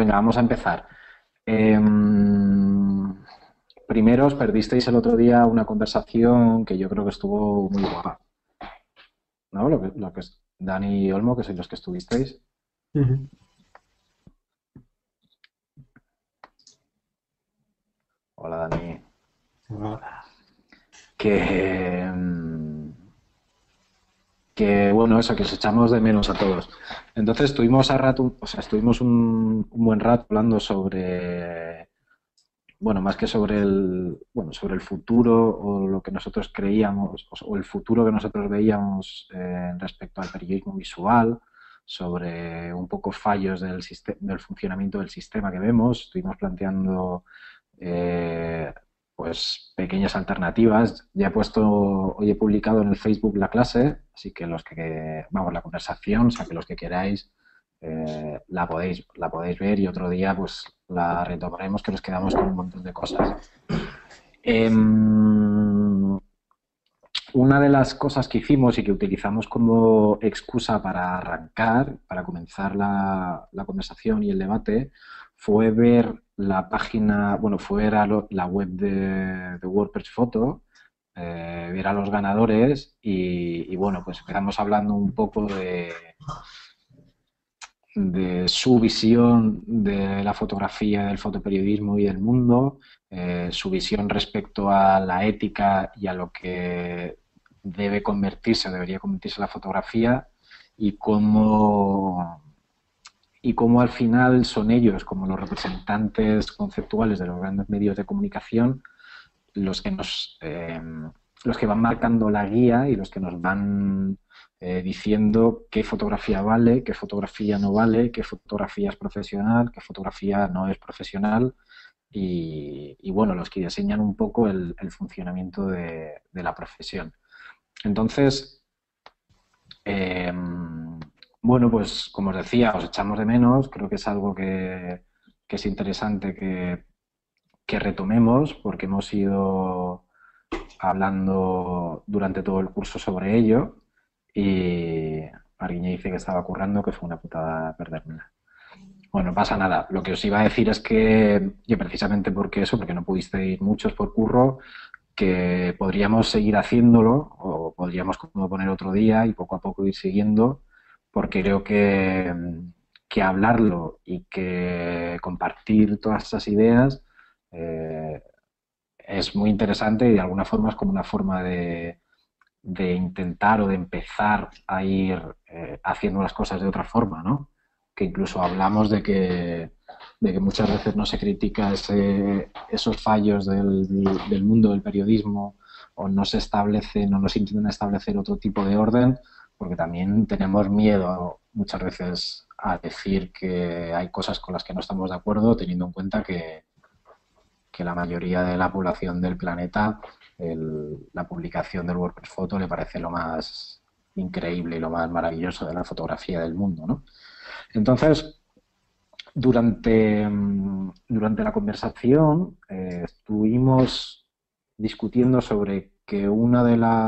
venga, vamos a empezar. Primero os perdisteis el otro día una conversación que yo creo que estuvo muy guapa, ¿no? Lo que es Dani y Olmo, que sois los que estuvisteis. Ujú. Hola, Dani. Hola. Que, mm, que bueno, eso, que os echamos de menos a todos. Entonces estuvimos un buen rato hablando sobre, bueno, más que sobre el futuro o lo que nosotros creíamos, o el futuro que nosotros veíamos respecto al periodismo visual, sobre un poco fallos del funcionamiento del sistema que vemos. Estuvimos planteando eh, pues pequeñas alternativas. Hoy he publicado en el Facebook la clase, así que vamos, la conversación, o sea que los que queráis la podéis ver y otro día pues la retomaremos, que nos quedamos con un montón de cosas. Eh, una de las cosas que hicimos y que utilizamos como excusa para arrancar, para comenzar la conversación y el debate, fue ver la página, bueno, fue ver la web de WordPress Photo, ver a los ganadores y bueno, pues empezamos hablando un poco de su visión de la fotografía, del fotoperiodismo y del mundo, su visión respecto a la ética y a lo que debe convertirse o debería convertirse la fotografía y cómo al final son ellos, como los representantes conceptuales de los grandes medios de comunicación, los que los que van marcando la guía y los que nos van diciendo qué fotografía vale, qué fotografía no vale, qué fotografía es profesional, qué fotografía no es profesional y bueno, los que diseñan un poco el funcionamiento de la profesión. Entonces, eh, bueno, pues como os decía, os echamos de menos, creo que es algo que es interesante que retomemos porque hemos ido hablando durante todo el curso sobre ello y Arguiñe dice que estaba currando, que fue una putada perdérmela. Bueno, no pasa nada. Lo que os iba a decir es que precisamente porque no pudisteis muchos por curro, que podríamos seguir haciéndolo o podríamos como poner otro día y poco a poco ir siguiendo, porque creo que hablarlo y que compartir todas esas ideas eh, es muy interesante y de alguna forma es como una forma de intentar o de empezar a ir haciendo las cosas de otra forma, ¿no? Que incluso hablamos de que muchas veces no se critica esos fallos del mundo del periodismo o no se establecen o no se intentan establecer otro tipo de orden, porque también tenemos miedo muchas veces a decir que hay cosas con las que no estamos de acuerdo, teniendo en cuenta que la mayoría de la población del planeta la publicación del WordPress Photo le parece lo más increíble y lo más maravilloso de la fotografía del mundo, ¿no? Entonces, durante la conversación estuvimos discutiendo sobre que una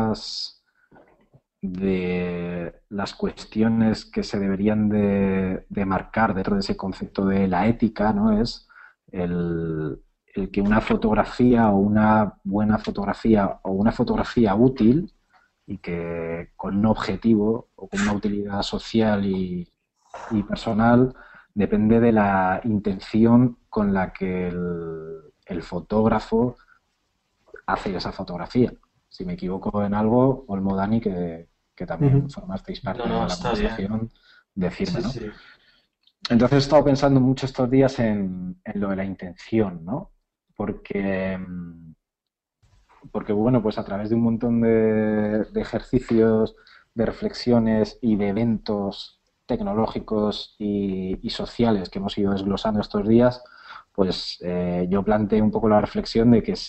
de las cuestiones que se deberían de marcar dentro de ese concepto de la ética, ¿no? Es el que una fotografía o una buena fotografía o una fotografía útil y que con un objetivo o con una utilidad social y personal depende de la intención con la que el fotógrafo hace esa fotografía. Si me equivoco en algo, Olmo, Dani, que también Ujú. formasteis No, parte no, de la está bien. conversación, decirme, Sí, ¿no? sí. Entonces he estado pensando mucho estos días en lo de la intención, ¿no? Porque, porque, bueno, pues a través de un montón de ejercicios, de reflexiones y de eventos tecnológicos y sociales que hemos ido desglosando estos días, pues yo planteé un poco la reflexión de que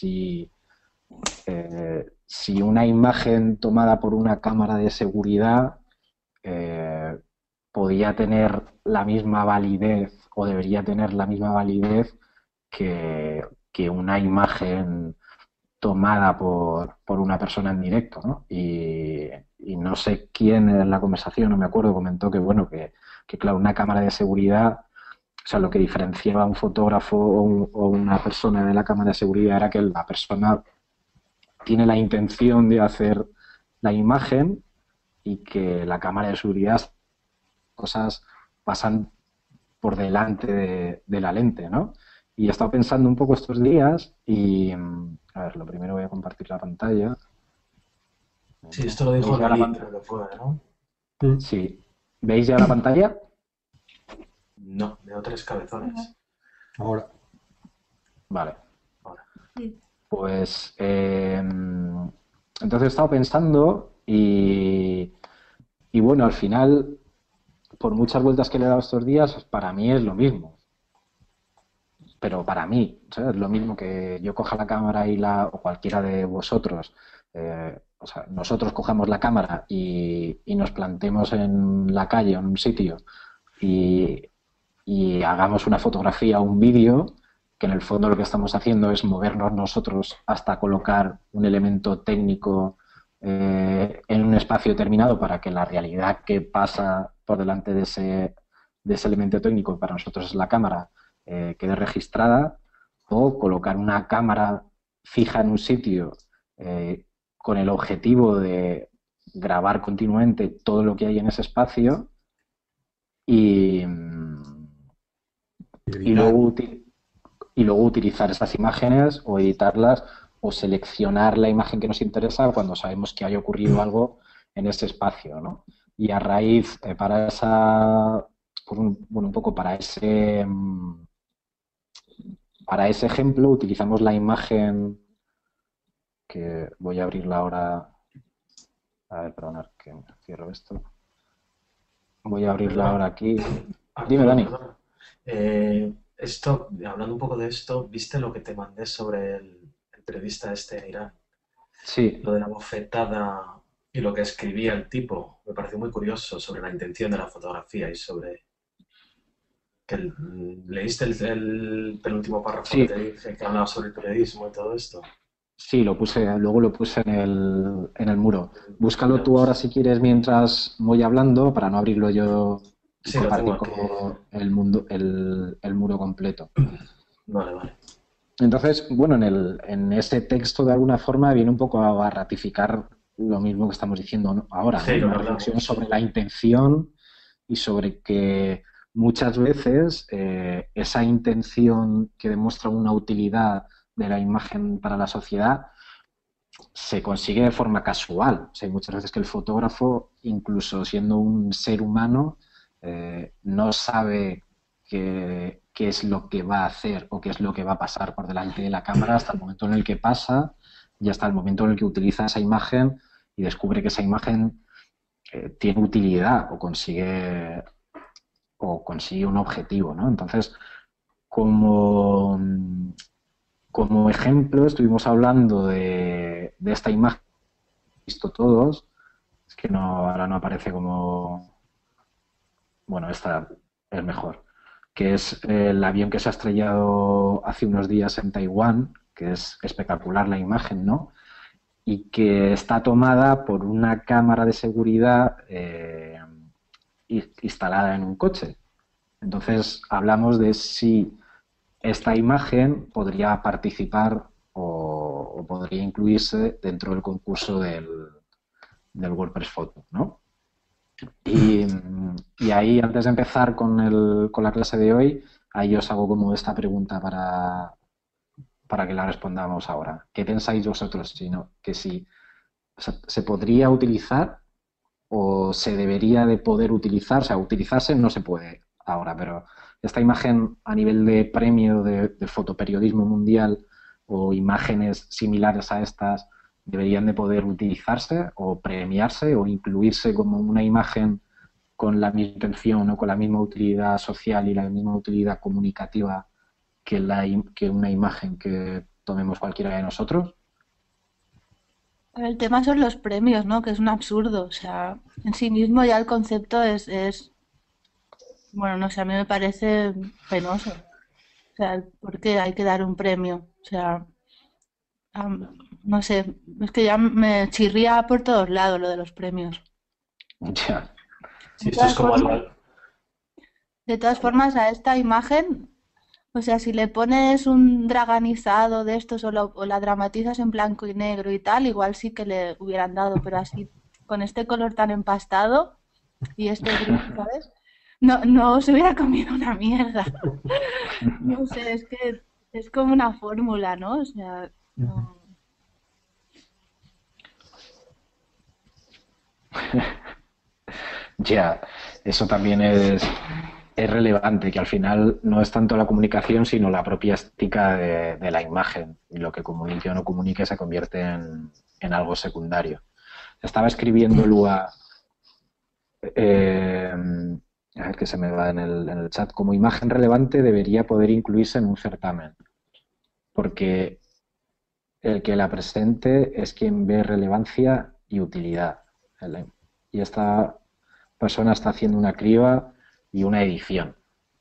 si una imagen tomada por una cámara de seguridad eh, podía tener la misma validez o debería tener la misma validez que una imagen tomada por una persona en directo, ¿no? Y no sé quién en la conversación, no me acuerdo, comentó que, bueno, que claro, una cámara de seguridad O sea, lo que diferenciaba a un fotógrafo o una persona de la cámara de seguridad era que la persona tiene la intención de hacer la imagen y que la cámara de seguridad cosas pasan por delante de la lente, ¿no? Y he estado pensando un poco estos días y, a ver, lo primero voy a compartir la pantalla. Sí, esto lo dijo ¿Veis ya la Nelly, pantalla? creo que fue, ¿no? Mm. Sí. ¿Veis ya la pantalla? No, veo tres cabezones. Ahora. Vale. Ahora. Pues entonces he estado pensando y bueno, al final, por muchas vueltas que le he dado estos días, para mí es lo mismo. Pero para mí, ¿sabes? Es lo mismo que yo coja la cámara o cualquiera de vosotros, o sea, nosotros cojamos la cámara y nos plantemos en la calle o en un sitio y, y hagamos una fotografía o un vídeo, que en el fondo lo que estamos haciendo es movernos nosotros hasta colocar un elemento técnico en un espacio determinado para que la realidad que pasa por delante de ese elemento técnico, para nosotros es la cámara, quede registrada, o colocar una cámara fija en un sitio con el objetivo de grabar continuamente todo lo que hay en ese espacio y, Y y editar. luego, y luego utilizar esas imágenes o editarlas o seleccionar la imagen que nos interesa cuando sabemos que haya ocurrido algo en ese espacio, ¿no? Y a raíz, para esa, bueno, un poco para ese ejemplo, utilizamos la imagen que voy a abrirla ahora. A ver, perdonad que cierro esto. Voy a abrirla Perdona, ahora aquí. Dime, Arturo, Dani. perdona. Hablando un poco de esto, ¿viste lo que te mandé sobre el periodista este en Irán? Sí, Lo de la bofetada y lo que escribía el tipo. Me pareció muy curioso sobre la intención de la fotografía y sobre ¿leíste el penúltimo párrafo que sí, te dije que hablaba sobre el periodismo y todo esto? sí, luego lo puse en el muro. Búscalo Vale, tú ahora pues si quieres mientras voy hablando para no abrirlo yo y sí, lo tengo compartir aquí. como el muro completo. Vale, vale. Entonces, bueno, en ese texto de alguna forma viene un poco a ratificar lo mismo que estamos diciendo ahora, ¿no? Sí, lo Una que reflexión hablamos. sobre la intención y sobre que muchas veces esa intención que demuestra una utilidad de la imagen para la sociedad se consigue de forma casual. O sea, hay muchas veces que el fotógrafo, incluso siendo un ser humano, no sabe qué es lo que va a hacer o qué es lo que va a pasar por delante de la cámara hasta el momento en el que pasa y hasta el momento en el que utiliza esa imagen y descubre que esa imagen tiene utilidad o consigue un objetivo, ¿no? Entonces, como, como ejemplo, estuvimos hablando de esta imagen visto todos, es que no, ahora no aparece como, bueno, esta es mejor, que es el avión que se ha estrellado hace unos días en Taiwán, que es espectacular la imagen, ¿no? Y que está tomada por una cámara de seguridad instalada en un coche. Entonces hablamos de si esta imagen podría participar o podría incluirse dentro del concurso del WordPress Photo, ¿no? Y, y ahí, antes de empezar con la clase de hoy, ahí os hago como esta pregunta para que la respondamos ahora. ¿Qué pensáis vosotros? Si no, que si o sea, se podría utilizar o se debería de poder utilizar, o sea, utilizarse no se puede ahora, pero esta imagen a nivel de premio de fotoperiodismo mundial o imágenes similares a estas deberían de poder utilizarse o premiarse o incluirse como una imagen con la misma intención o con la misma utilidad social y la misma utilidad comunicativa que una imagen que tomemos cualquiera de nosotros. El tema son los premios, ¿no? Que es un absurdo. O sea, en sí mismo ya el concepto bueno, no sé, a mí me parece penoso. O sea, ¿por qué hay que dar un premio? O sea, no sé, es que ya me chirría por todos lados lo de los premios. Ya, Sí, De esto es todas como formas, De todas formas, a esta imagen, o sea, si le pones un draganizado de estos o la dramatizas en blanco y negro y tal, igual sí que le hubieran dado, pero así, con este color tan empastado y este gris, ¿sabes? No, no se hubiera comido una mierda. No sé, es que es como una fórmula, ¿no? O sea, no. Ya, eso también es relevante, que al final no es tanto la comunicación, sino la propia estética de la imagen. Y lo que comunique o no comunique se convierte en algo secundario. Estaba escribiendo Lua, eh, a ver que se me va en el chat, como imagen relevante debería poder incluirse en un certamen, porque el que la presente es quien ve relevancia y utilidad. Y esta persona está haciendo una criba y una edición.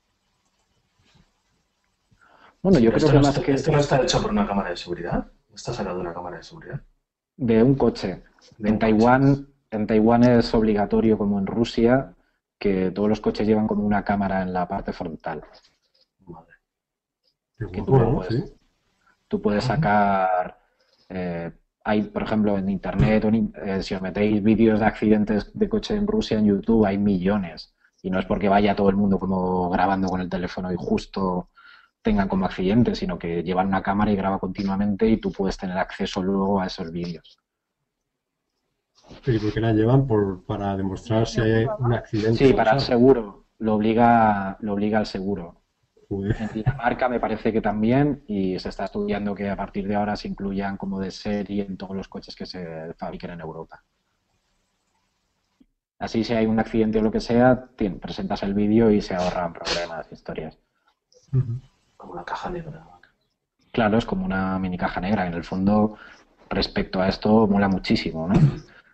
Bueno, Sí, yo pero creo esto que no más está, que esto no está hecho por una cámara de seguridad. No está sacado de una cámara de seguridad. de un coche. De un coche. En Taiwán es obligatorio, como en Rusia, que todos los coches llevan como una cámara en la parte frontal. Madre. Qué Que guapo, ¿no? Sí. tú puedes Ujú. sacar. Hay, por ejemplo, en internet, si os metéis vídeos de accidentes de coche en Rusia en YouTube, hay millones. Y no es porque vaya todo el mundo como grabando con el teléfono y justo tengan como accidentes, sino que llevan una cámara y graba continuamente y tú puedes tener acceso luego a esos vídeos. Pero ¿y por qué la llevan? Para demostrar si hay Seguro, un ¿no? accidente Sí, o para el pasado. seguro, lo obliga al seguro. Joder. En Dinamarca me parece que también, y se está estudiando que a partir de ahora se incluyan como de serie en todos los coches que se fabriquen en Europa. Así si hay un accidente o lo que sea, presentas el vídeo y se ahorran problemas, historias. Ujú. Como una caja negra. Claro, es como una mini caja negra. En el fondo, respecto a esto, mola muchísimo, ¿no?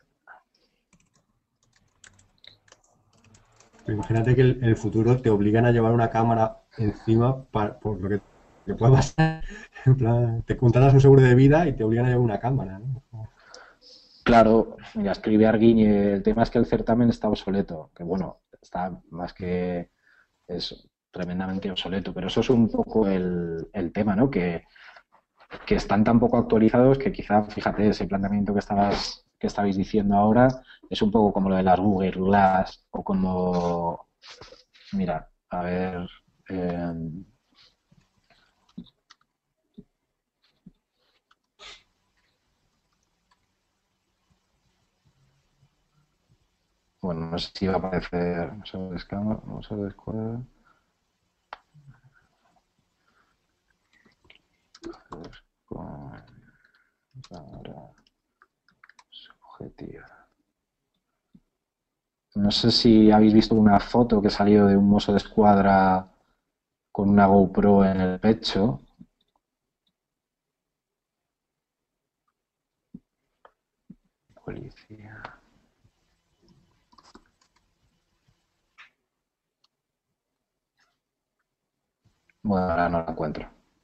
Pero imagínate que en el futuro te obligan a llevar una cámara encima por lo que te pueda pasar. En plan, te contratas un seguro de vida y te obligan a llevar una cámara, ¿no? Claro, mira, escribe Arguiñe, el tema es que el certamen está obsoleto, que bueno, está más que es tremendamente obsoleto, pero eso es un poco el tema, ¿no? Que están tan poco actualizados que quizá, fíjate, ese planteamiento que estabais diciendo ahora es un poco como lo de las Google Glass o como, mira, a ver, eh, bueno, no sé si va a aparecer, vamos a ver cuál, con cámara subjetiva. No sé si habéis visto una foto que ha salido de un mozo de escuadra con una GoPro en el pecho. Policía. Bueno, ahora no la encuentro.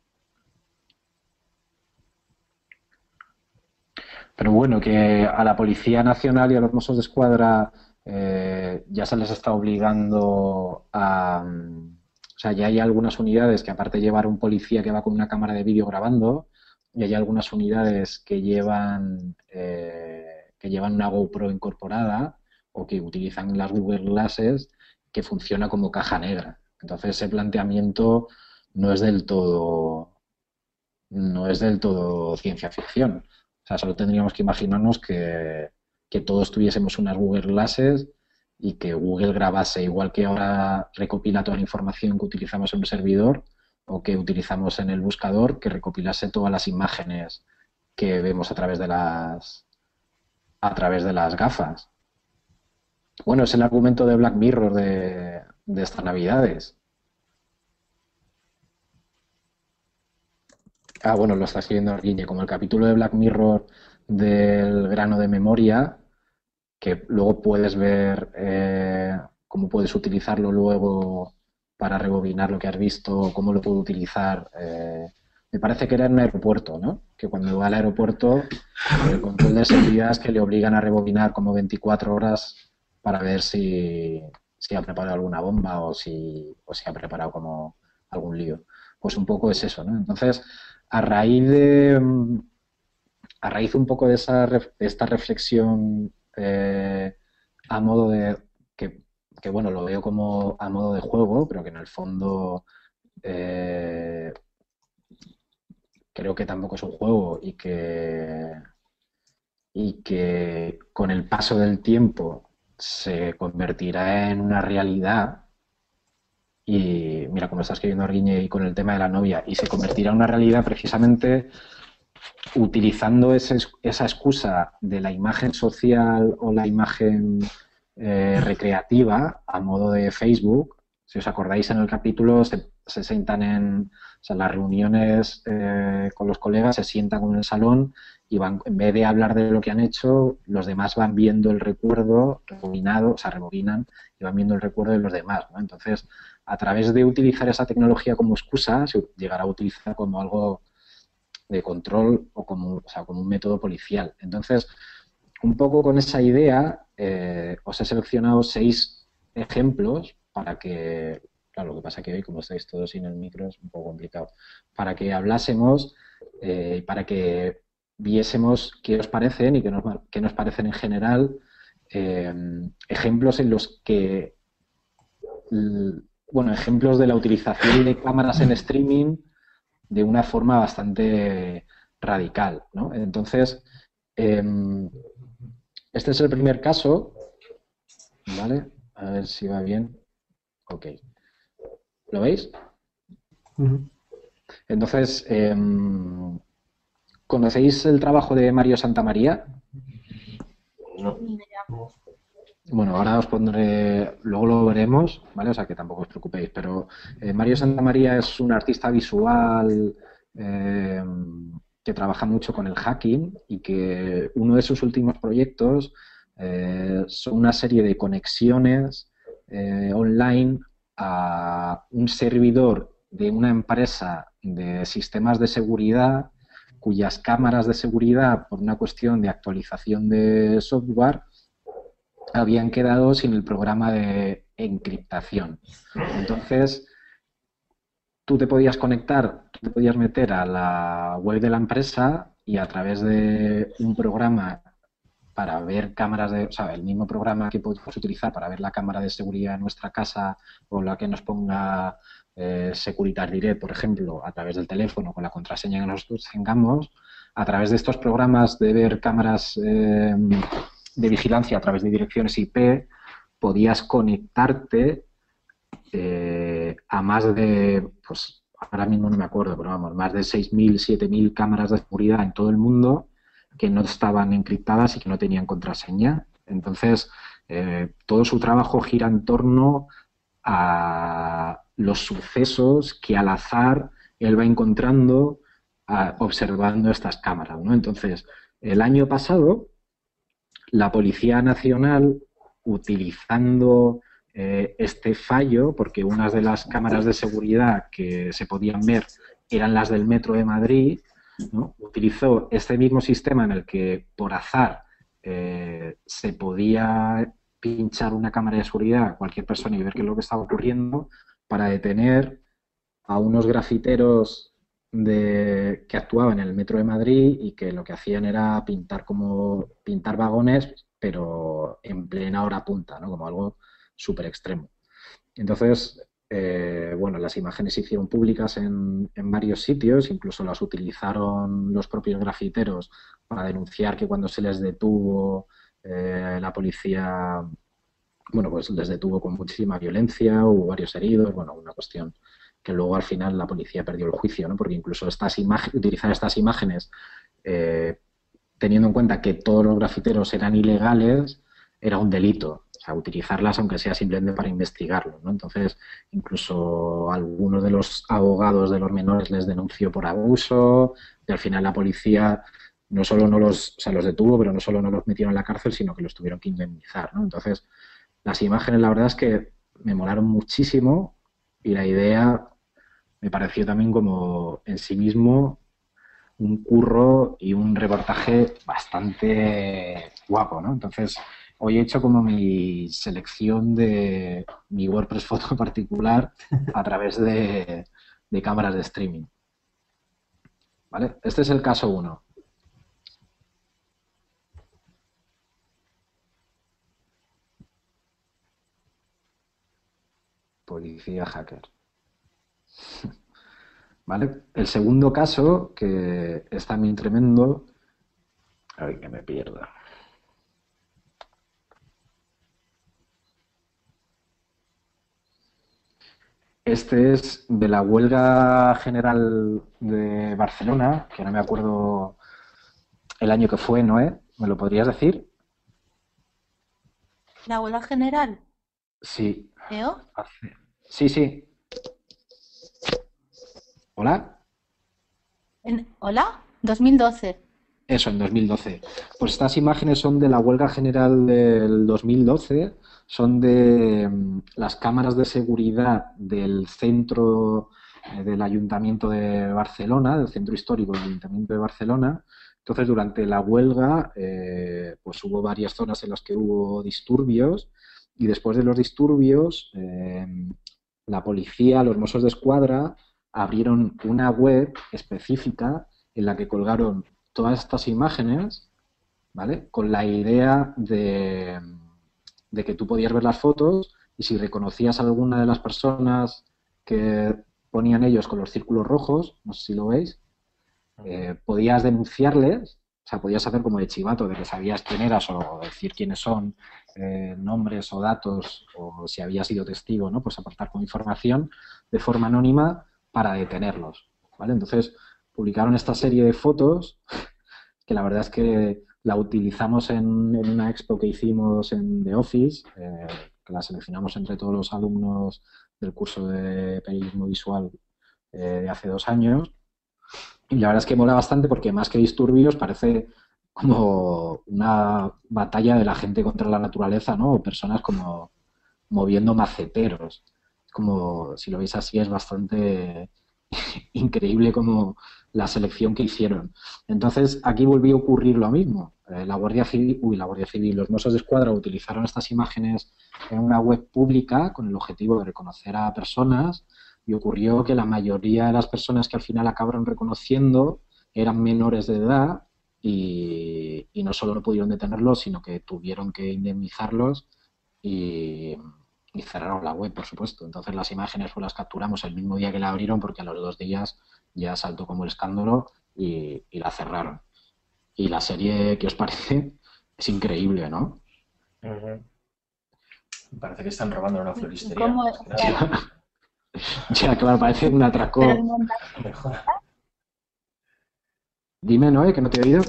Pero bueno, que a la Policía Nacional y a los Mossos de Escuadra ya se les está obligando a... O sea, ya hay algunas unidades que aparte de llevar un policía que va con una cámara de vídeo grabando, y hay algunas unidades que llevan una GoPro incorporada o que utilizan las Google Glasses que funciona como caja negra. Entonces ese planteamiento no es del todo, no es del todo ciencia ficción. O sea, solo tendríamos que imaginarnos que todos tuviésemos unas Google Glasses y que Google grabase, igual que ahora recopila toda la información que utilizamos en un servidor o que utilizamos en el buscador, que recopilase todas las imágenes que vemos a través de las gafas. Bueno, es el argumento de Black Mirror de estas navidades. Ah, bueno, lo está escribiendo Arguiñe, como el capítulo de Black Mirror del grano de memoria, que luego puedes ver cómo puedes utilizarlo luego para rebobinar lo que has visto, cómo lo puedo utilizar. Me parece que era en un aeropuerto, ¿no? Que cuando va al aeropuerto, el control de seguridad es que le obligan a rebobinar como 24 horas para ver si si ha preparado alguna bomba o si ha preparado como algún lío. Pues un poco es eso, ¿no? Entonces, a raíz un poco de esta reflexión a modo de que bueno, lo veo como a modo de juego, pero que en el fondo creo que tampoco es un juego y que con el paso del tiempo se convertirá en una realidad. Y mira, como está escribiendo Arguiñe y con el tema de la novia, y se convertirá en una realidad precisamente utilizando esa excusa de la imagen social o la imagen recreativa a modo de Facebook. Si os acordáis, en el capítulo se sientan en las reuniones con los colegas, se sientan en el salón y van, en vez de hablar de lo que han hecho, los demás van viendo el recuerdo rebobinado, o sea, rebobinan y van viendo el recuerdo de los demás, ¿no? Entonces, a través de utilizar esa tecnología como excusa, se llegará a utilizar como algo de control o como un método policial. Entonces, un poco con esa idea, os he seleccionado 6 ejemplos para que, claro, lo que pasa que hoy, como estáis todos sin el micro, es un poco complicado, para que hablásemos, para que viésemos qué os parecen y qué nos parecen en general, ejemplos en los que, bueno, ejemplos de la utilización de cámaras en streaming de una forma bastante radical, ¿no? Entonces, este es el primer caso, ¿vale? A ver si va bien. Ok. ¿Lo veis? Entonces, ¿conocéis el trabajo de Mario Santamaría? No. Bueno, ahora os pondré, luego lo veremos, ¿vale? O sea que tampoco os preocupéis, pero Mario Santamaría es un artista visual que trabaja mucho con el hacking y que uno de sus últimos proyectos son una serie de conexiones online a un servidor de una empresa de sistemas de seguridad cuyas cámaras de seguridad, por una cuestión de actualización de software, habían quedado sin el programa de encriptación. Entonces, tú te podías conectar, tú te podías meter a la web de la empresa y a través de un programa para ver cámaras o sea, el mismo programa que podemos utilizar para ver la cámara de seguridad en nuestra casa o la que nos ponga Securitas Direct, por ejemplo, a través del teléfono con la contraseña que nosotros tengamos, a través de estos programas de ver cámaras de vigilancia a través de direcciones IP, podías conectarte a más de, pues ahora mismo no me acuerdo, pero vamos, más de 6.000, 7.000 cámaras de seguridad en todo el mundo que no estaban encriptadas y que no tenían contraseña. Entonces, todo su trabajo gira en torno a los sucesos que al azar él va encontrando observando estas cámaras, ¿no? Entonces, el año pasado, la Policía Nacional, utilizando este fallo, porque unas de las cámaras de seguridad que se podían ver eran las del Metro de Madrid, ¿no? Utilizó este mismo sistema en el que por azar se podía pinchar una cámara de seguridad a cualquier persona y ver qué es lo que estaba ocurriendo para detener a unos grafiteros que actuaban en el Metro de Madrid y que lo que hacían era pintar vagones, pero en plena hora punta, ¿no? Como algo súper extremo. Entonces, bueno, las imágenes se hicieron públicas en varios sitios, incluso las utilizaron los propios grafiteros para denunciar que cuando se les detuvo la policía, bueno, pues les detuvo con muchísima violencia, hubo varios heridos, bueno, una cuestión que luego al final la policía perdió el juicio, ¿no? Porque incluso utilizar estas imágenes teniendo en cuenta que todos los grafiteros eran ilegales, era un delito. O sea, utilizarlas aunque sea simplemente para investigarlo, ¿no? Entonces, incluso algunos de los abogados de los menores les denunció por abuso y al final la policía no solo los detuvo, pero no solo no los metieron en la cárcel, sino que los tuvieron que indemnizar, ¿no? Entonces, las imágenes la verdad es que me molaron muchísimo y la idea me pareció también como en sí mismo un curro y un reportaje bastante guapo, ¿no? Entonces, Hoy he hecho como mi selección de mi WordPress foto particular a través de cámaras de streaming. ¿Vale? Este es el caso 1. Policía hacker. ¿Vale? El segundo caso, que es también tremendo. Ay, que me pierda. Este es de la huelga general de Barcelona, que no me acuerdo el año que fue, Noé. ¿Me lo podrías decir? La huelga general, Sí. ¿EO? Sí, sí. ¿Hola? ¿Hola? 2012. Eso, en 2012. Pues estas imágenes son de la huelga general del 2012, son de las cámaras de seguridad del centro del Ayuntamiento de Barcelona, del centro histórico del Ayuntamiento de Barcelona. Entonces, durante la huelga, pues hubo varias zonas en las que hubo disturbios y después de los disturbios, la policía, los Mossos d'Esquadra, abrieron una web específica en la que colgaron todas estas imágenes, ¿vale? Con la idea de que tú podías ver las fotos y si reconocías a alguna de las personas que ponían ellos con los círculos rojos, no sé si lo veis, podías denunciarles, o sea, podías hacer como de chivato, de que sabías quién eras o decir quiénes son, nombres o datos, o si habías sido testigo, ¿no? Pues aportar con información de forma anónima para detenerlos, ¿vale? Entonces, publicaron esta serie de fotos que la verdad es que la utilizamos en una expo que hicimos en The Office, que la seleccionamos entre todos los alumnos del curso de periodismo visual de hace 2 años. Y la verdad es que mola bastante porque más que disturbios parece como una batalla de la gente contra la naturaleza, ¿no? O personas como moviendo maceteros. Como, si lo veis así, es bastante increíble como la selección que hicieron. Entonces, aquí volvió a ocurrir lo mismo. La Guardia Civil, los Mossos d'Esquadra utilizaron estas imágenes en una web pública con el objetivo de reconocer a personas y ocurrió que la mayoría de las personas que al final acabaron reconociendo eran menores de edad y no solo no pudieron detenerlos, sino que tuvieron que indemnizarlos y cerraron la web, por supuesto. Entonces las imágenes pues las capturamos el mismo día que la abrieron porque a los 2 días ya saltó como el escándalo y la cerraron. Y la serie, ¿qué os parece? Es increíble, ¿no? Parece que están robando en una floristería. ¿Cómo? Ya, claro, parece un Pero atraco. el montaje, Mejor. Dime, Noé, que no te he oído.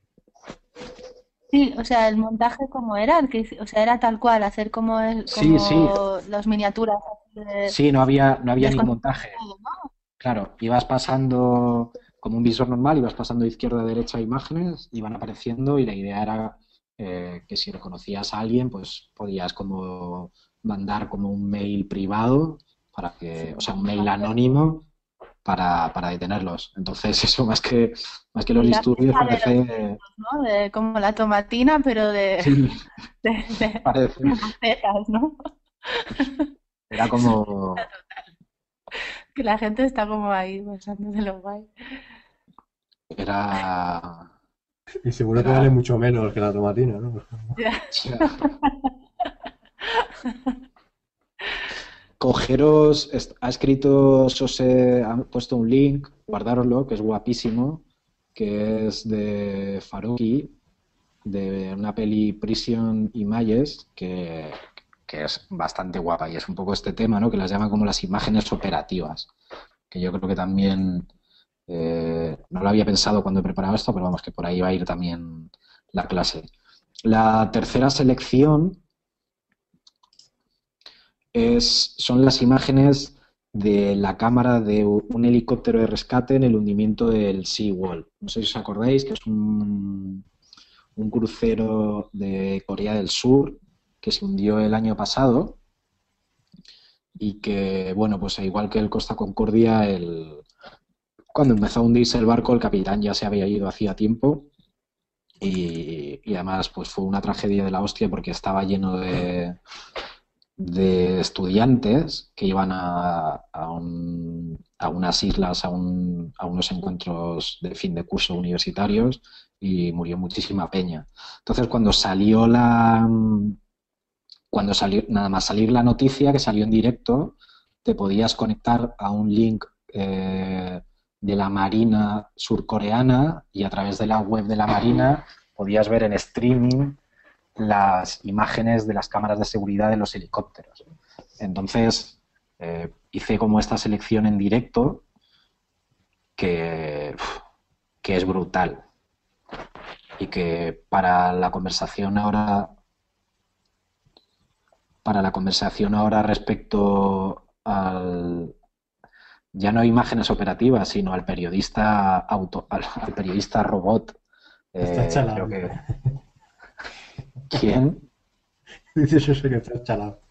sí, o sea, el montaje cómo era, o sea, era tal cual, hacer como, Sí, sí, como las miniaturas así sí, no había ningún desconectado, montaje. ¿no? Claro, ibas pasando como un visor normal, ibas pasando de izquierda a derecha imágenes, iban apareciendo y la idea era que si reconocías a alguien, pues podías como mandar como un mail privado para que, o sea, un mail anónimo para detenerlos. Entonces, eso más que los La disturbios fiesta de los parece, chicos, ¿no? Como la tomatina, pero sí, de parece, macetas, ¿no? era como, Que la gente está como ahí pasándoselo guay. era, Y seguro que era, vale mucho menos que la tomatina, ¿no? Ya. cogeros, ha escrito Sose, ha puesto un link, guardároslo, que es guapísimo, que es de Faruqui, de una peli Prison Images, que es bastante guapa y es un poco este tema, ¿no? Que las llaman como las imágenes operativas, que yo creo que también no lo había pensado cuando he preparado esto, pero vamos, que por ahí va a ir también la clase. La tercera selección son las imágenes de la cámara de un helicóptero de rescate en el hundimiento del Seawall. No sé si os acordáis que es un crucero de Corea del Sur que se hundió el año pasado y que, bueno, pues igual que el Costa Concordia, cuando empezó a hundirse el barco, el capitán ya se había ido hacía tiempo y además pues fue una tragedia de la hostia porque estaba lleno de estudiantes que iban a unas islas, a unos encuentros de fin de curso universitarios y murió muchísima peña. Entonces, cuando salió, nada más salir la noticia, que salió en directo, te podías conectar a un link de la Marina surcoreana y a través de la web de la Marina podías ver en streaming las imágenes de las cámaras de seguridad de los helicópteros. Entonces, hice como esta selección en directo que es brutal y que para la conversación ahora respecto al ya no imágenes operativas, sino al periodista al periodista robot. Estás chalado. Creo que ¿quién? Dices eso que estás chalado.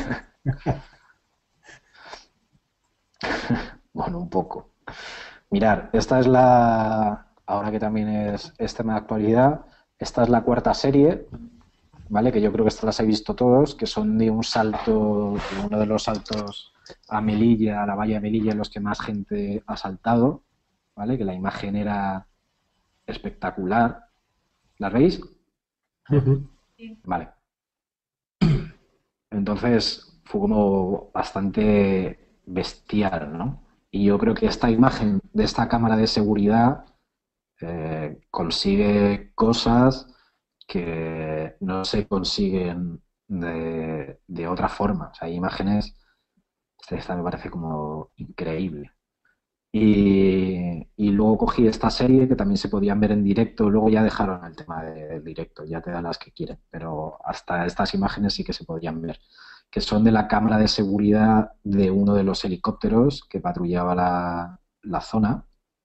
Bueno, un poco. Mirad, esta es ahora que también es tema de actualidad, esta es la cuarta serie, ¿vale? Que yo creo que estas las he visto todos, que son de un salto, de uno de los saltos a Melilla, a la valla de Melilla, en los que más gente ha saltado, ¿vale? Que la imagen era espectacular. ¿La veis? Vale. Entonces fue como bastante bestial, ¿no? Y yo creo que esta imagen de esta cámara de seguridad consigue cosas que no se consiguen de otra forma. O sea, hay imágenes, esta me parece como increíble. Y luego cogí esta serie que también se podían ver en directo, luego ya dejaron el tema del directo, ya te dan las que quieren, pero hasta estas imágenes sí que se podían ver, que son de la cámara de seguridad de uno de los helicópteros que patrullaba la zona.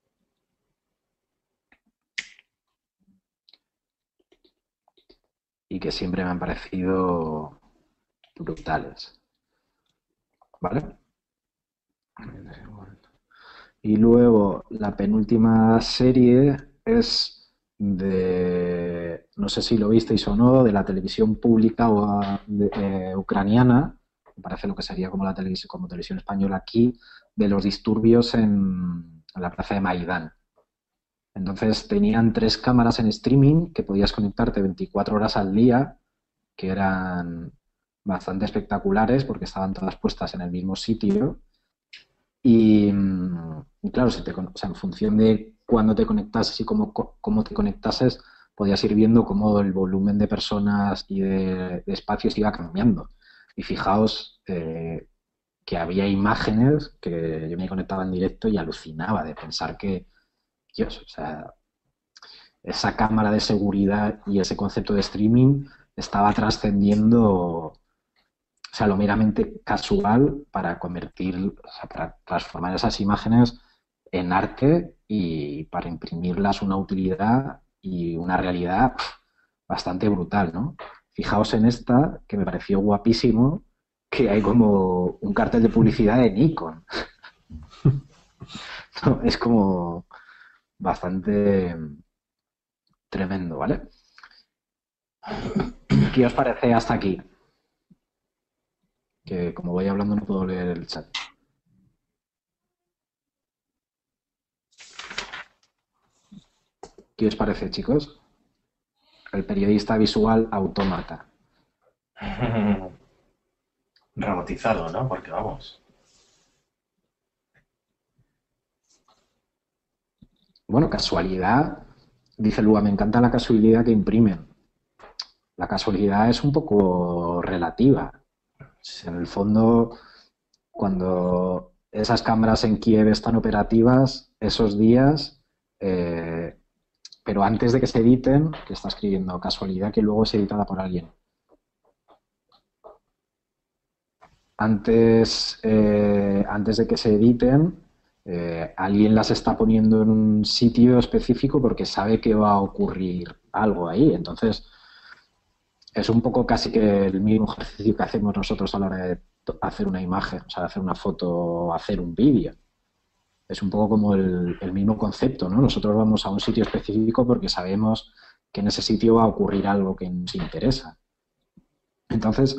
Y que siempre me han parecido brutales. ¿Vale? Y luego la penúltima serie es no sé si lo visteis o no, de la televisión pública ucraniana, me parece lo que sería como como televisión española aquí, de los disturbios en la plaza de Maidán. Entonces tenían 3 cámaras en streaming que podías conectarte 24 horas al día, que eran bastante espectaculares porque estaban todas puestas en el mismo sitio. Y claro, o sea, en función de cuándo te conectases y cómo te conectases, podías ir viendo cómo el volumen de personas y de espacios iba cambiando. Y fijaos que había imágenes que yo me conectaba en directo y alucinaba de pensar que, Dios, o sea, esa cámara de seguridad y ese concepto de streaming estaba trascendiendo, o sea, lo meramente casual para para transformar esas imágenes en arte y para imprimirlas una utilidad y una realidad bastante brutal, ¿no? Fijaos en esta, que me pareció guapísimo, que hay como un cartel de publicidad de Nikon. No, es como bastante tremendo, ¿vale? ¿Qué os parece hasta aquí? Que como voy hablando no puedo leer el chat. ¿Qué os parece, chicos? El periodista visual autómata. Robotizado, ¿no? Porque vamos. Bueno, casualidad, dice Lua, me encanta la casualidad que imprimen. La casualidad es un poco relativa. En el fondo, cuando esas cámaras en Kiev están operativas, esos días, pero antes de que se editen, que está escribiendo casualidad que luego es editada por alguien. Antes de que se editen, alguien las está poniendo en un sitio específico porque sabe que va a ocurrir algo ahí. Entonces, es un poco casi que el mismo ejercicio que hacemos nosotros a la hora de hacer una imagen, o sea, hacer una foto o hacer un vídeo. Es un poco como el mismo concepto, ¿no? Nosotros vamos a un sitio específico porque sabemos que en ese sitio va a ocurrir algo que nos interesa. Entonces,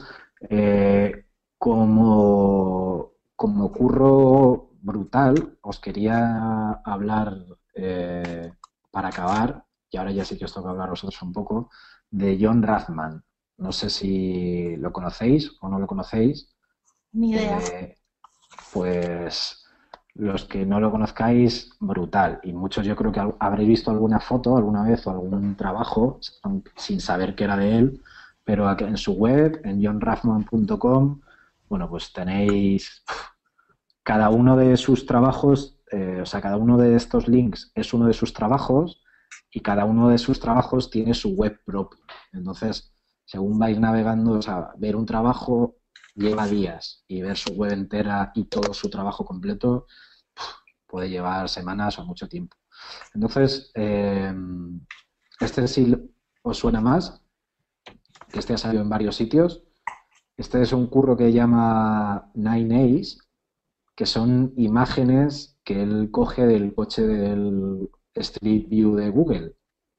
como curro brutal, os quería hablar, para acabar, y ahora ya sí que os toca hablar a vosotros un poco, de John Rathman. No sé si lo conocéis o no lo conocéis. Ni idea. Pues los que no lo conozcáis, brutal. Y muchos yo creo que habréis visto alguna foto alguna vez o algún trabajo sin saber que era de él, pero en su web, en johnrathman.com, bueno, pues tenéis cada uno de sus trabajos, o sea, cada uno de estos links es uno de sus trabajos y cada uno de sus trabajos tiene su web propia. Entonces, según vais navegando, o sea, ver un trabajo lleva días y ver su web entera y todo su trabajo completo puede llevar semanas o mucho tiempo. Entonces, este sí os suena más, que este ha salido en varios sitios. Este es un curro que llama 9A's, que son imágenes que él coge del coche del Street View de Google.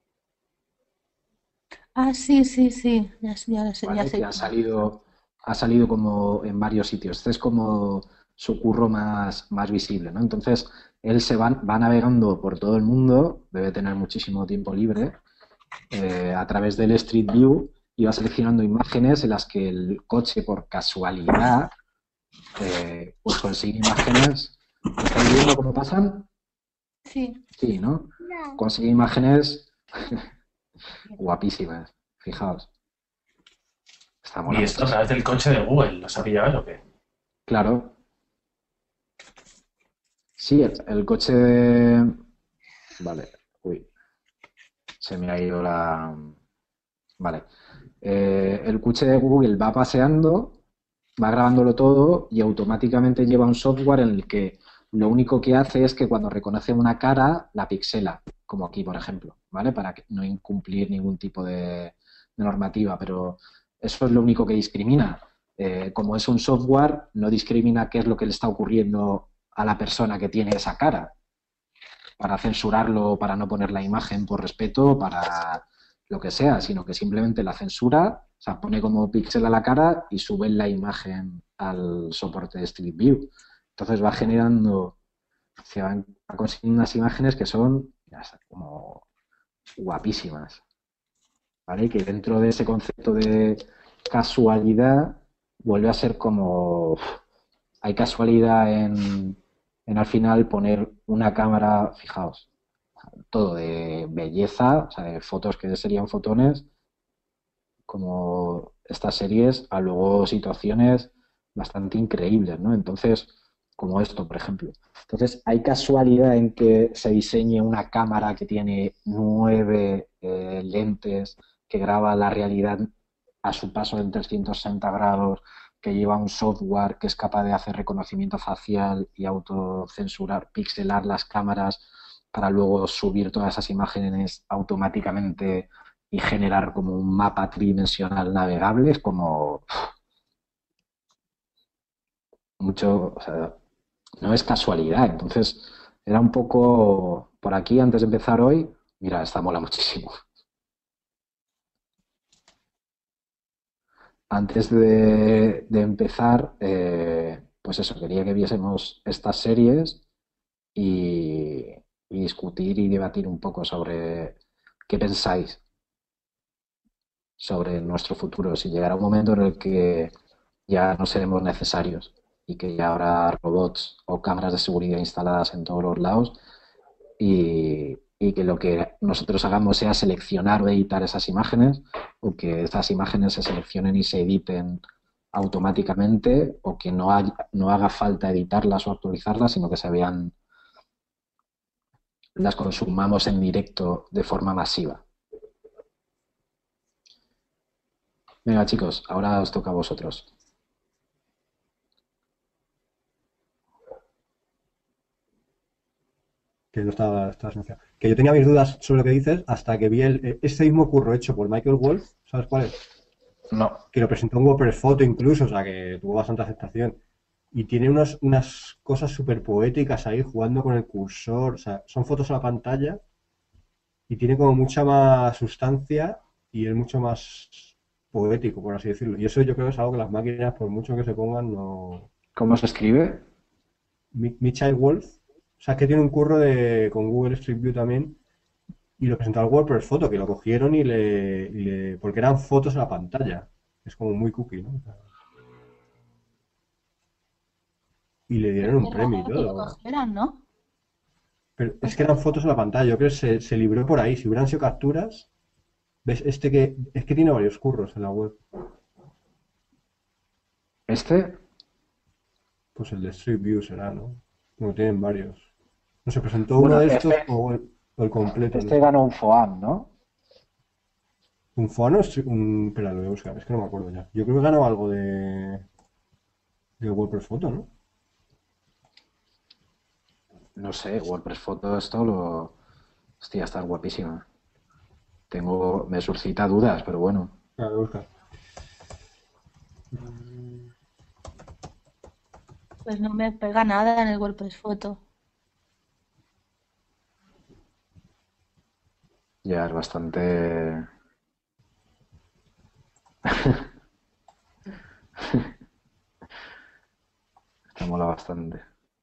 Ah, sí, sí, sí. Ya sé, ¿Vale? ya sé. Que ha salido como en varios sitios. Este es como su curro más visible, ¿no? Entonces, él va navegando por todo el mundo, debe tener muchísimo tiempo libre, a través del Street View, y va seleccionando imágenes en las que el coche, por casualidad, pues consigue imágenes. ¿Estáis viendo cómo pasan? Sí. Sí, ¿no? Consigue imágenes guapísimas, fijaos. Está Y molando. esto a través del coche de Google, ¿lo has pillado o qué? Claro. Sí, el coche de... Vale, uy, se me ha ido la... Vale. El coche de Google va paseando, va grabándolo todo y automáticamente lleva un software en el que lo único que hace es que cuando reconoce una cara, la pixela, como aquí, por ejemplo, ¿vale? Para no incumplir ningún tipo de normativa, pero eso es lo único que discrimina. Como es un software, no discrimina qué es lo que le está ocurriendo a la persona que tiene esa cara, para censurarlo, para no poner la imagen por respeto, para lo que sea, sino que simplemente la censura, o sea, pone como píxel a la cara y sube la imagen al soporte de Street View. Entonces va generando, se van consiguiendo unas imágenes que son como guapísimas, ¿vale? Que dentro de ese concepto de casualidad vuelve a ser como... Hay casualidad en al final poner una cámara, fijaos, todo de belleza, o sea, de fotos que serían fotones, como estas series, a luego situaciones bastante increíbles, ¿no? Entonces, como esto, por ejemplo. Entonces, hay casualidad en que se diseñe una cámara que tiene 9 lentes, que graba la realidad a su paso en 360 grados, que lleva un software que es capaz de hacer reconocimiento facial y autocensurar, pixelar las cámaras para luego subir todas esas imágenes automáticamente y generar como un mapa tridimensional navegable. Es como mucho, o sea, no es casualidad. Entonces, era un poco por aquí antes de empezar hoy. Mira, esta mola muchísimo. Antes de empezar, pues eso, quería que viésemos estas series y discutir y debatir un poco sobre qué pensáis sobre nuestro futuro, si llegará un momento en el que ya no seremos necesarios y que ya habrá robots o cámaras de seguridad instaladas en todos los lados y que lo que nosotros hagamos sea seleccionar o editar esas imágenes, o que esas imágenes se seleccionen y se editen automáticamente, o que no haga falta editarlas o actualizarlas, sino que se vean, las consumamos en directo de forma masiva. Venga, chicos, ahora os toca a vosotros. Que no estaba silenciado. Que yo tenía mis dudas sobre lo que dices hasta que vi este mismo curro hecho por Michael Wolff, ¿sabes cuál es? No. Que lo presentó en WordPress Photo incluso, o sea, que tuvo bastante aceptación. Y tiene unas cosas súper poéticas ahí jugando con el cursor, o sea, son fotos a la pantalla y tiene como mucha más sustancia y es mucho más poético, por así decirlo. Y eso yo creo que es algo que las máquinas, por mucho que se pongan, no... ¿Cómo se escribe? Michael Wolf, o sea, es que tiene un curro con Google Street View también, y lo presentó al WordPress Photo, que lo cogieron porque eran fotos en la pantalla. Es como muy cookie, ¿no? O sea, y le dieron un Qué premio y raro que lo todo. cogieran, ¿no? Pero O es que sea, eran fotos en la pantalla, yo creo que se libró por ahí. Si hubieran sido capturas, ¿ves? Es que tiene varios curros en la web. ¿Este? Pues el de Street View será, ¿no? Como tienen varios. No se presentó uno Bueno, de estos o el completo, no este sé. ganó un FOAM, ¿no? ¿Un Fono? Espera, lo voy a buscar, es que no me acuerdo ya. Yo creo que ganó algo de WordPress Photo, ¿no? No sé, WordPress Photo, esto lo... Hostia, está guapísima. Me suscita dudas, pero bueno. Ah, lo voy a buscar. pues no me pega nada en el WordPress Photo. Ya es bastante... Esto mola bastante.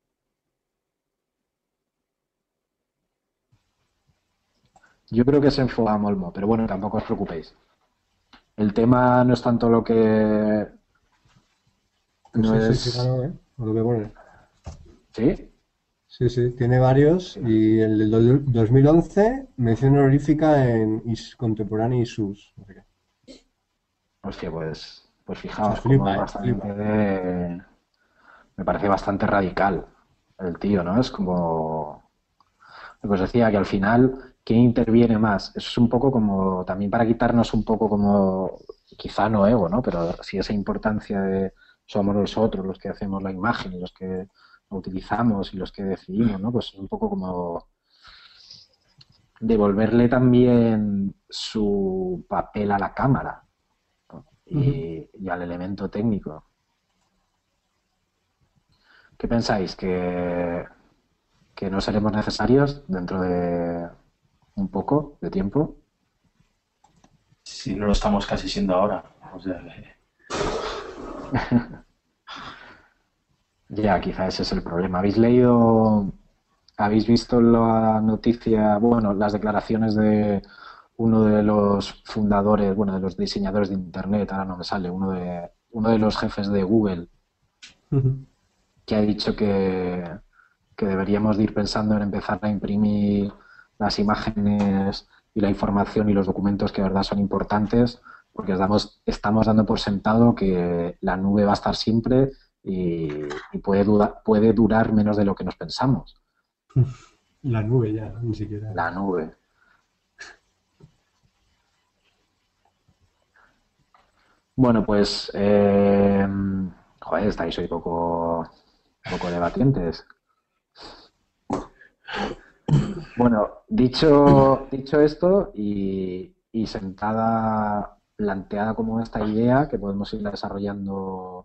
Yo creo que es en FOAM Olmo, pero bueno, tampoco os preocupéis. El tema no es tanto lo que... Pues No sí, es... ganó, ¿eh? Por lo que pone. ¿Sí? Sí, tiene varios. Sí. Y el del 2011, mención honorífica en Contemporáneo Issues. No sé qué. Hostia, pues O sea, fijaos, como flipa, es ¿eh? Flipa. bastante... Me parece bastante radical el tío, ¿no? Es como... Lo que os decía, que al final, ¿quién interviene más? Eso es un poco como, también para quitarnos un poco como, quizá no ego, ¿no? Pero sí esa importancia de somos nosotros los que hacemos la imagen y los que lo utilizamos y los que decidimos, ¿no? Pues es un poco como devolverle también su papel a la cámara, ¿no? Y al elemento técnico. ¿Qué pensáis? ¿Que no seremos necesarios dentro de un poco de tiempo? Si no lo estamos casi siendo ahora. O sea, Ya, quizá ese es el problema. Habéis visto la noticia, bueno, las declaraciones de uno de los fundadores, bueno, de los diseñadores de Internet, ahora no me sale, uno de los jefes de Google, que ha dicho que deberíamos de ir pensando en empezar a imprimir las imágenes y la información y los documentos que de verdad son importantes, porque estamos dando por sentado que la nube va a estar siempre y puede durar menos de lo que nos pensamos. La nube ya, ni siquiera. La nube. Bueno, pues, joder, estáis hoy poco debatientes. Bueno, dicho esto y planteada como esta idea que podemos ir desarrollando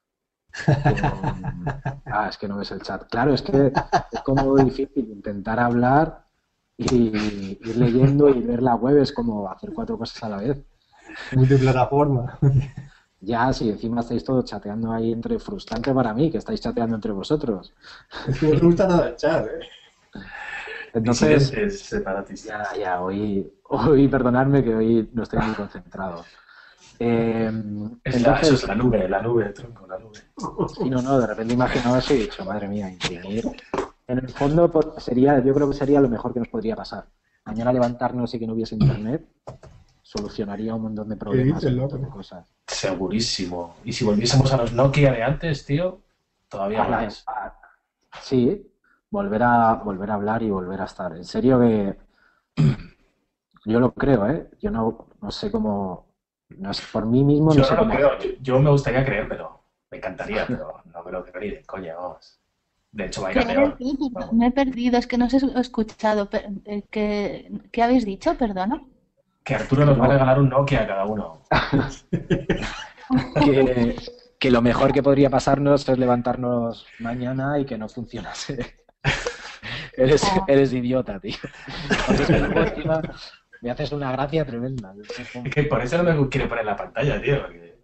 es que no ves el chat. Claro, es que es como difícil intentar hablar y ir leyendo y ver la web, es como hacer 4 cosas a la vez. Multiplataforma. Ya, si encima estáis todos chateando ahí frustrante para mí, que estáis chateando entre vosotros. Es que no te gusta nada el chat, ¿eh? Entonces, es separatista. ya, hoy perdonadme que hoy no estoy muy concentrado. Eso es Entonces, la nube, tronco, la nube. sí, no, de repente imaginaba eso y he dicho, madre mía, imprimir. En el fondo yo creo que sería lo mejor que nos podría pasar. Mañana levantarnos y que no hubiese internet solucionaría un montón de problemas, dices, un montón de loco? cosas. Segurísimo. Y si volviésemos a los Nokia de antes, tío, todavía más. Sí, volver a hablar y volver a estar. En serio que yo lo creo, ¿eh? Yo no sé cómo, no sé, por mí mismo no Yo sé no lo cómo. creo. Yo me gustaría creérmelo. Me encantaría, pero no me lo creo ni de coña, vamos. De hecho, va a ir a peor. Me he perdido, es que no os he escuchado. ¿Qué habéis dicho? Perdona. Que Arturo nos va a regalar un Nokia a cada uno. Que lo mejor que podría pasarnos es levantarnos mañana y que no funcionase Oh, Eres idiota, tío. Porque es que luego encima me haces una gracia tremenda. Es que por eso no me quiero poner la pantalla, tío. Porque...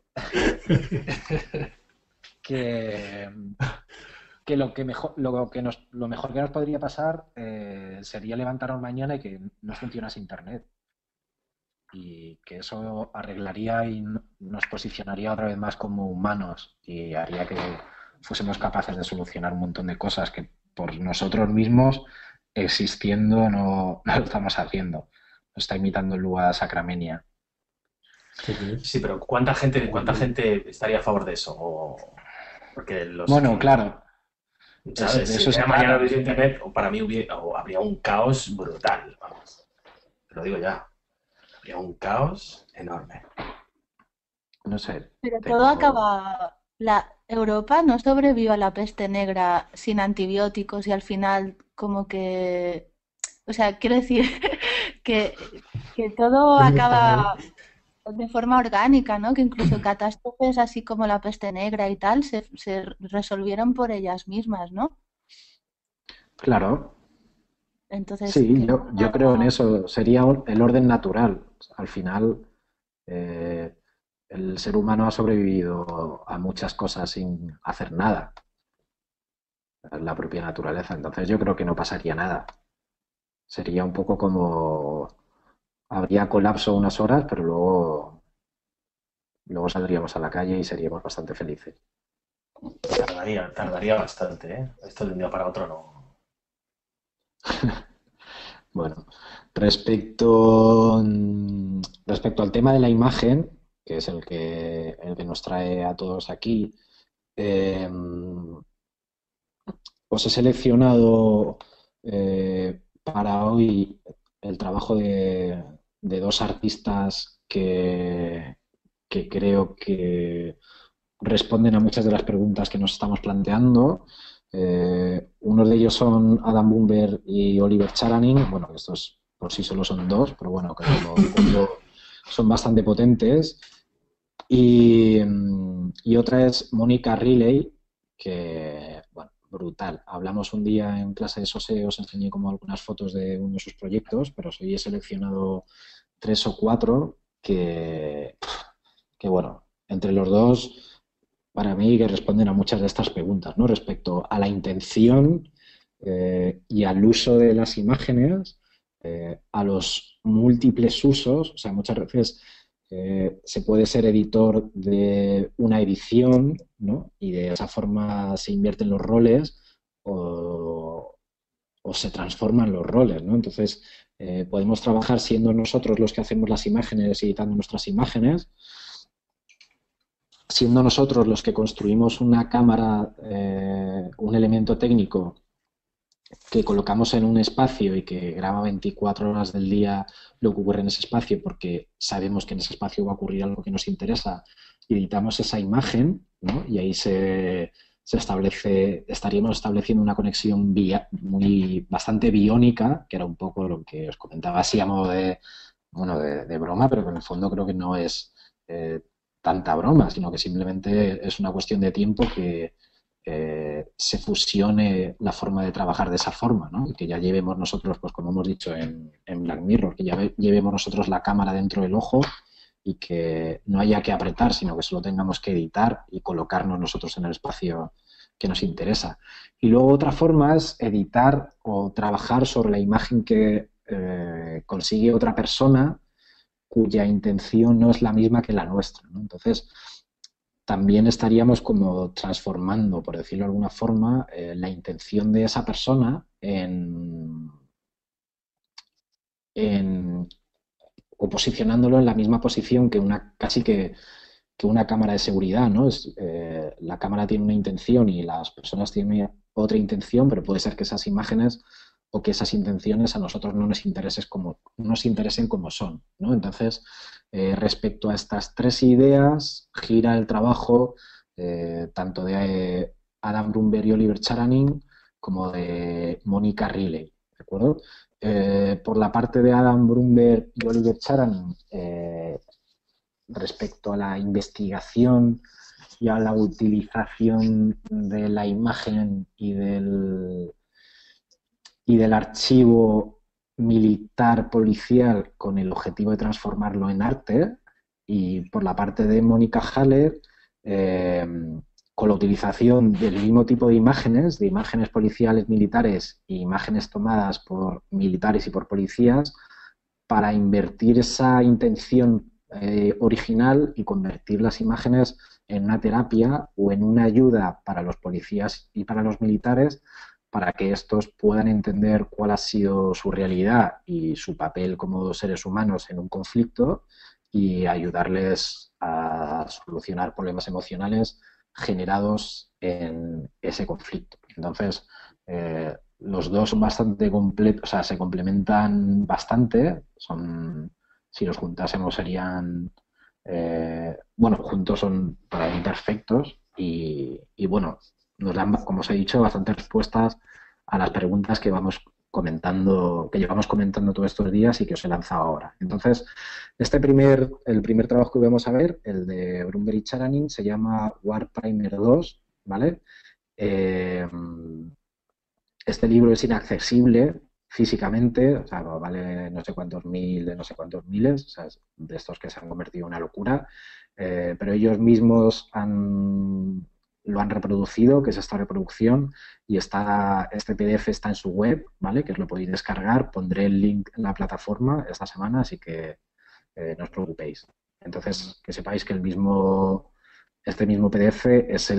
Que, que lo mejor que nos podría pasar sería levantarnos mañana y que no funcionase internet. Y que eso arreglaría y nos posicionaría otra vez más como humanos y haría que fuésemos capaces de solucionar un montón de cosas que por nosotros mismos existiendo no lo estamos haciendo. Nos está imitando Lua Sacramenia. ¿Qué crees? Sí, pero ¿cuánta gente estaría a favor de eso? Porque los Bueno, que, claro, ¿sabes? de Si eso el día se de mañana trata. hubiese internet, para mí habría un caos brutal, vamos. Te lo digo ya. Habría un caos enorme. No sé, pero todo tengo... acaba. La Europa no sobrevivió a la peste negra sin antibióticos y al final como que, o sea, quiero decir que todo Con internet. acaba de forma orgánica, ¿no? Que incluso catástrofes así como la peste negra y tal se resolvieron por ellas mismas, ¿no? Claro, Entonces, sí, que yo creo en eso. Sería el orden natural. Al final, eh, el ser humano ha sobrevivido a muchas cosas sin hacer nada, la propia naturaleza. Entonces yo creo que no pasaría nada. Sería un poco como habría colapso unas horas, pero luego saldríamos a la calle y seríamos bastante felices. Tardaría bastante, ¿eh? Esto de un día para otro no. Bueno, respecto al tema de la imagen, que es el que nos trae a todos aquí, eh, os he seleccionado para hoy el trabajo de dos artistas que creo que responden a muchas de las preguntas que nos estamos planteando. Uno de ellos son Adam Bumber y Oliver Charaning. Bueno, estos por sí solo son dos, pero bueno, que como combo son bastante potentes. Y otra es Mónica Riley, que, bueno, brutal. Hablamos un día en clase de SOSE, os enseñé como algunas fotos de uno de sus proyectos, pero hoy he seleccionado tres o cuatro que bueno, entre los dos, para mí, que responden a muchas de estas preguntas, ¿no? Respecto a la intención y al uso de las imágenes, a los múltiples usos, o sea, muchas veces se puede ser editor de una edición, ¿no? Y de esa forma se invierten los roles o se transforman los roles, ¿no? Entonces, podemos trabajar siendo nosotros los que hacemos las imágenes, editando nuestras imágenes, siendo nosotros los que construimos una cámara, un elemento técnico que colocamos en un espacio y que graba 24 horas del día lo que ocurre en ese espacio porque sabemos que en ese espacio va a ocurrir algo que nos interesa y editamos esa imagen, ¿no? Y ahí estaríamos estableciendo una conexión bastante biónica, que era un poco lo que os comentaba así a modo de broma, pero que en el fondo creo que no es tanta broma, sino que simplemente es una cuestión de tiempo que se fusione la forma de trabajar de esa forma, ¿no? Y que ya llevemos nosotros, pues como hemos dicho en Black Mirror, que ya llevemos nosotros la cámara dentro del ojo y que no haya que apretar, sino que solo tengamos que editar y colocarnos nosotros en el espacio que nos interesa. Y luego otra forma es editar o trabajar sobre la imagen que consigue otra persona cuya intención no es la misma que la nuestra, ¿no? Entonces, también estaríamos como transformando, por decirlo de alguna forma, la intención de esa persona en- o posicionándolo en la misma posición que casi que una cámara de seguridad, ¿no? La cámara tiene una intención y las personas tienen otra intención, pero puede ser que esas imágenes o que esas intenciones a nosotros no nos interesen como son, ¿no? Entonces, respecto a estas tres ideas, gira el trabajo tanto de Adam Brumberg y Oliver Charaning como de Mónica Riley, ¿de acuerdo? Por la parte de Adam Brumberg y Oliver Charaning, respecto a la investigación y a la utilización de la imagen y del archivo militar policial con el objetivo de transformarlo en arte, y por la parte de Mónica Haller, con la utilización del mismo tipo de imágenes policiales militares e imágenes tomadas por militares y por policías, para invertir esa intención original y convertir las imágenes en una terapia o en una ayuda para los policías y para los militares, para que estos puedan entender cuál ha sido su realidad y su papel como seres humanos en un conflicto, y ayudarles a solucionar problemas emocionales generados en ese conflicto. Entonces, los dos son bastante completos, o sea, se complementan bastante. Si los juntásemos serían, bueno, juntos son para mí perfectos, y bueno, nos dan, como os he dicho, bastantes respuestas a las preguntas que llevamos comentando todos estos días y que os he lanzado ahora. Entonces, el primer trabajo que vamos a ver, el de Bromberg y Charanin, se llama Warprimer 2, ¿vale? Este libro es inaccesible físicamente, o sea, vale no sé cuántos mil de no sé cuántos miles, o sea, es de estos que se han convertido en una locura, pero ellos mismos lo han reproducido, que es esta reproducción, y este PDF está en su web, ¿vale? Que os lo podéis descargar. Pondré el link en la plataforma esta semana, así que no os preocupéis. Entonces, que sepáis que este mismo PDF es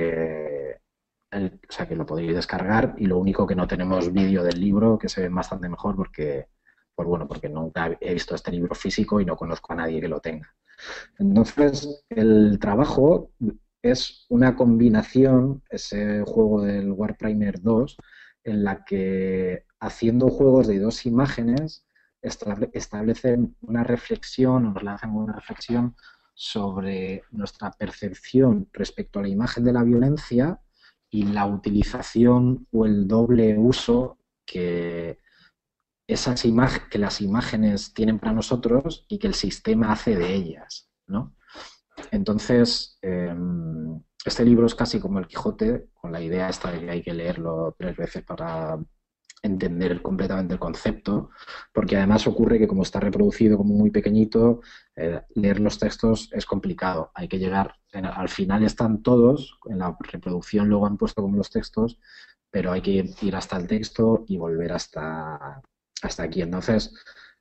o sea, que lo podéis descargar, y lo único que no tenemos vídeo del libro, que se ve bastante mejor porque nunca he visto este libro físico y no conozco a nadie que lo tenga. Entonces, el trabajo es una combinación, ese juego del Warprimer 2, en la que, haciendo juegos de dos imágenes, establecen una reflexión, o nos lanzan una reflexión sobre nuestra percepción respecto a la imagen de la violencia y la utilización o el doble uso que que las imágenes tienen para nosotros y que el sistema hace de ellas, ¿no? Entonces, este libro es casi como el Quijote, con la idea esta de que hay que leerlo 3 veces para entender completamente el concepto, porque además ocurre que, como está reproducido como muy pequeñito, leer los textos es complicado. Hay que llegar, al final están todos, en la reproducción luego han puesto como los textos, pero hay que ir hasta el texto y volver hasta aquí. Entonces,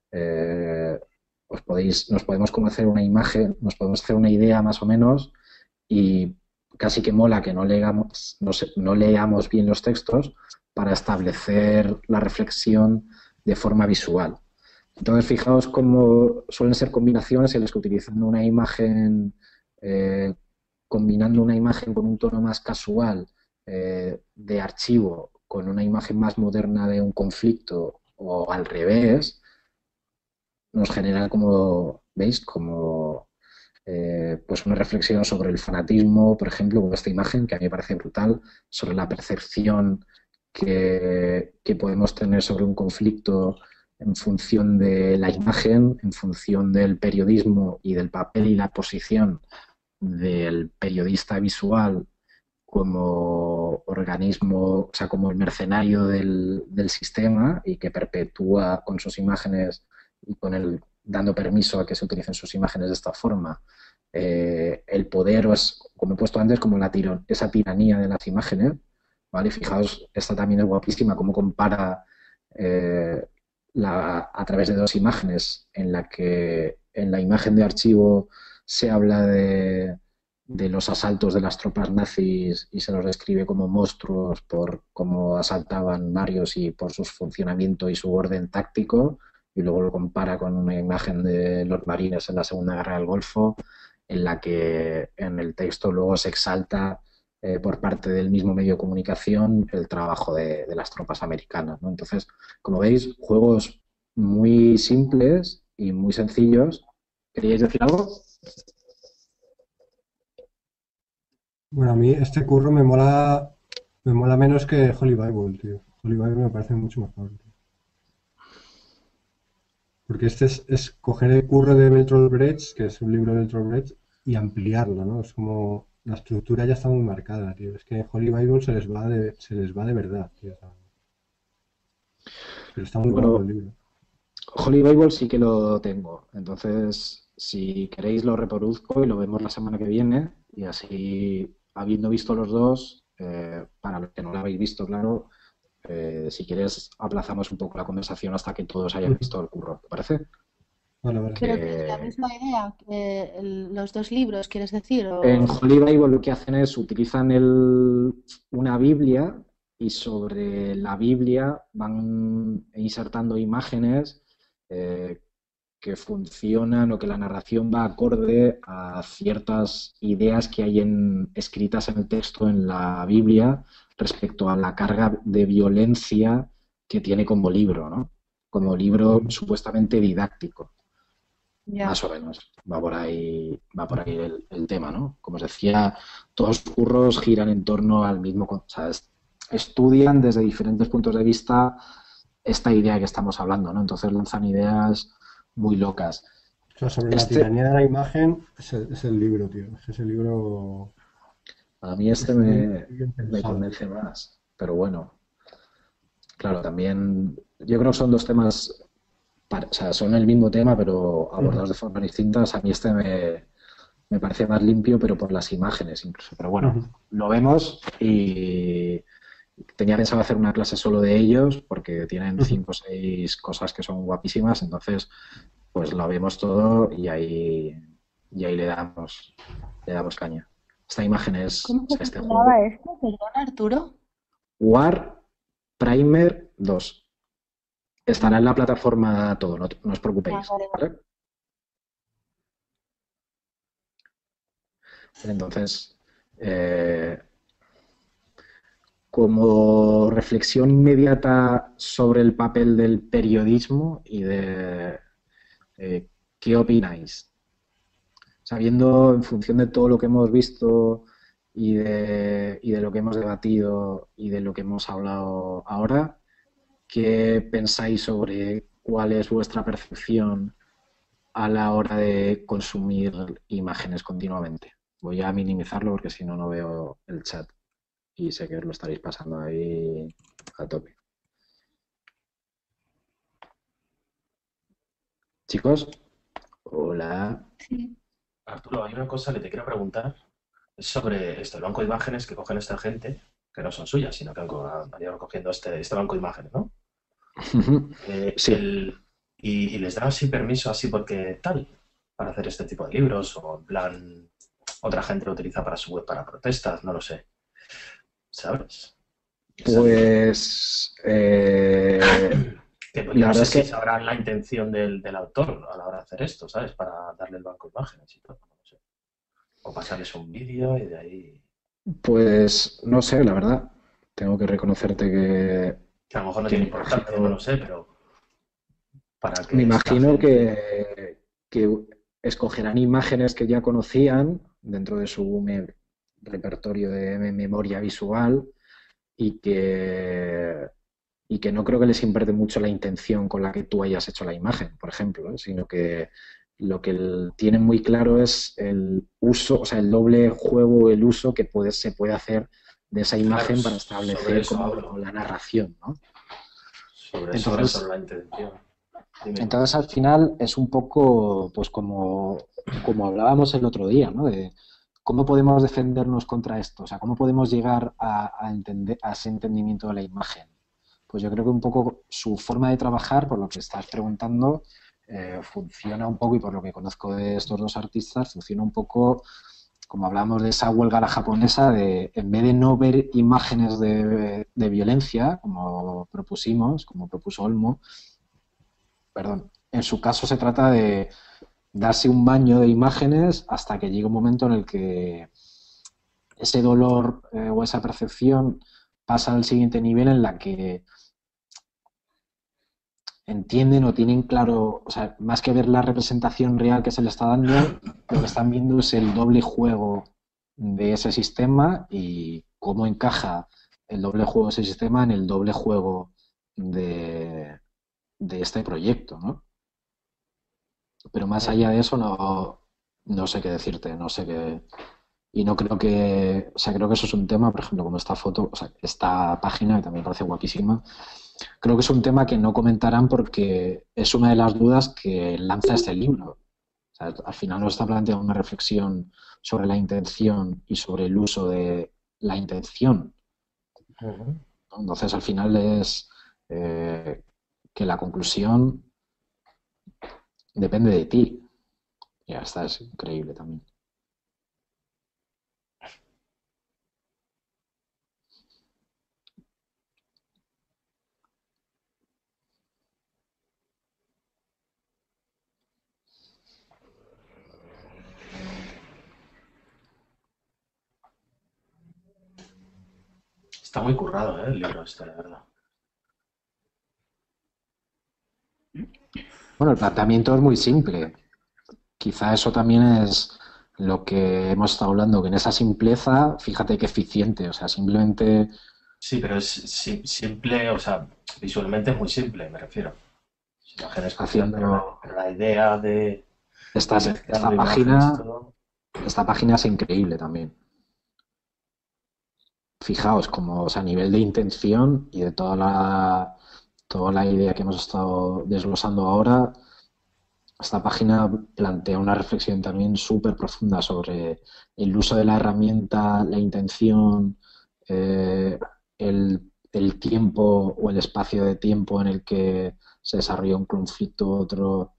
nos podemos como hacer una imagen, nos podemos hacer una idea más o menos, y casi que mola que no leamos bien los textos para establecer la reflexión de forma visual. Entonces, fijaos cómo suelen ser combinaciones en las que, utilizando una imagen, combinando una imagen con un tono más casual de archivo con una imagen más moderna de un conflicto, o al revés, nos genera, como veis, pues una reflexión sobre el fanatismo, por ejemplo, con esta imagen que a mí me parece brutal, sobre la percepción que podemos tener sobre un conflicto en función de la imagen, en función del periodismo y del papel y la posición del periodista visual como organismo, o sea, como el mercenario del sistema, y que perpetúa con sus imágenes y dando permiso a que se utilicen sus imágenes de esta forma, el poder, o es, como he puesto antes, como esa tiranía de las imágenes, ¿vale? Fijaos, esta también es guapísima, cómo compara a través de dos imágenes, en la que en la imagen de archivo se habla de los asaltos de las tropas nazis y se los describe como monstruos por cómo asaltaban varios y por su funcionamiento y su orden táctico, y luego lo compara con una imagen de los marines en la Segunda Guerra del Golfo, en la que en el texto luego se exalta por parte del mismo medio de comunicación el trabajo de las tropas americanas, ¿no? Entonces, como veis, juegos muy simples y muy sencillos. ¿Queríais decir algo? Bueno, a mí este curro me mola menos que Holy Bible, tío. Holy Bible me parece mucho mejor, tío. Porque este es coger el curro de Bertolt Brecht, que es un libro de Bertolt Brecht, y ampliarlo, ¿no? Es como la estructura ya está muy marcada, tío. Es que Holy Bible se les va de verdad, tío. Pero está muy guapo el Bueno, libro. Holy Bible sí que lo tengo. Entonces, si queréis lo reproduzco y lo vemos la semana que viene. Y así, habiendo visto los dos, para los que no lo habéis visto, claro, si quieres aplazamos un poco la conversación hasta que todos hayan Ujú. visto el curro. ¿Te parece? Vale, vale. Pero tienes la Que misma idea que los dos libros, ¿quieres decir? en O... Holy Bible lo que hacen es utilizan una Biblia y sobre la Biblia van insertando imágenes eh, que funcionan o que la narración va acorde a ciertas ideas que hay escritas en el texto en la Biblia respecto a la carga de violencia que tiene como libro, ¿no? Como libro Ujú. supuestamente didáctico. Ya. Más o menos, va por ahí el tema, ¿no? Como os decía, todos los curros giran en torno al mismo, o sea, estudian desde diferentes puntos de vista esta idea que estamos hablando, ¿no? Entonces lanzan ideas muy locas. O sea, sobre la Este, tiranía de la imagen es el libro, tío. Ese libro a mí este está muy bien me pensado, tío. convence más, pero bueno, claro, también yo creo que son dos temas, o sea, son el mismo tema, pero Ujú. abordados de formas distintas. A mí me parece más limpio, pero por las imágenes incluso. Pero bueno, Ujú. lo vemos y tenía pensado hacer una clase solo de ellos porque tienen Ujú. 5 o 6 cosas que son guapísimas, entonces pues lo vemos todo y ahí le damos caña. Esta imagen es, ¿Cómo o se sea, este juego, titulaba esto? Perdón, Arturo. War Primer 2. Estará en Vale. la plataforma todo, no os Ah, preocupéis, vale, vale. ¿vale? Entonces, eh, como reflexión inmediata sobre el papel del periodismo y de qué opináis, sabiendo en función de todo lo que hemos visto y de lo que hemos debatido y de lo que hemos hablado ahora, ¿qué pensáis sobre cuál es vuestra percepción a la hora de consumir imágenes continuamente? Voy a minimizarlo porque si no, no veo el chat y sé que os lo estaréis pasando ahí a tope. Chicos, hola. Sí. Arturo, hay una cosa que te quiero preguntar. Es sobre esto, el banco de imágenes que cogen esta gente, que no son suyas, sino que han ido recogiendo este banco de imágenes, ¿no? Sí, Y les dan así permiso, así porque tal, para hacer este tipo de libros, o en plan, otra gente lo utiliza para su web para protestas, no lo sé, ¿sabes? pues Que yo la no verdad sé es si que sabrán la intención del autor a la hora de hacer esto, ¿sabes? Para darle el banco de imágenes y todo, no lo sé. O pasarles un vídeo y de ahí. pues no sé, la verdad. Tengo que reconocerte Que a lo mejor no que tiene importancia, no lo sé, pero para me que esta imagino gente. que escogerán imágenes que ya conocían dentro de su repertorio de memoria visual y y que no creo que les importe mucho la intención con la que tú hayas hecho la imagen, por ejemplo, ¿eh? Sino que lo que tienen muy claro es el uso, o sea, el doble juego, el uso que se puede hacer de esa Claro, imagen para sobre establecer eso como hablo. la narración, ¿no? Sobre eso hablo, sobre Entonces, la intención. Dime. entonces al final es un poco, pues como hablábamos el otro día, ¿no? De cómo podemos defendernos contra esto, o sea, cómo podemos llegar a entender, a ese entendimiento de la imagen. Pues yo creo que un poco su forma de trabajar, por lo que estás preguntando, funciona un poco, y por lo que conozco de estos dos artistas, funciona un poco como hablamos de esa huelga a la japonesa, de en vez de no ver imágenes de violencia, como propusimos, como propuso Olmo, perdón, en su caso se trata de darse un baño de imágenes hasta que llegue un momento en el que ese dolor o esa percepción pasa al siguiente nivel en la que entienden o tienen claro, o sea, más que ver la representación real que se le está dando, lo que están viendo es el doble juego de ese sistema y cómo encaja el doble juego de ese sistema en el doble juego de, de este proyecto, ¿no? Pero más allá de eso no sé qué decirte, no sé qué. Y no creo que, o sea, creo que eso es un tema, por ejemplo, como esta foto, o sea, esta página, que también me parece guapísima, creo que es un tema que no comentarán porque es una de las dudas que lanza este libro. O sea, al final nos está planteando una reflexión sobre la intención y sobre el uso de la intención, Ujú. ¿no? Entonces, al final es que la conclusión depende de ti. Y ya está, es increíble también. Está muy currado, el libro este, la verdad. Bueno, el planteamiento es muy simple. Quizá eso también es lo que hemos estado hablando, que en esa simpleza, fíjate qué eficiente, o sea, simplemente Sí, pero es simple, o sea, visualmente es muy simple, me refiero. Las imágenes crucial, pero haciendo pero la idea de ir esta mezclando imágenes y página, todo. esta página es increíble también. Fijaos, como, o sea, a nivel de intención y de toda la idea que hemos estado desglosando ahora, esta página plantea una reflexión también súper profunda sobre el uso de la herramienta, la intención, el tiempo o el espacio de tiempo en el que se desarrolla un conflicto u otro.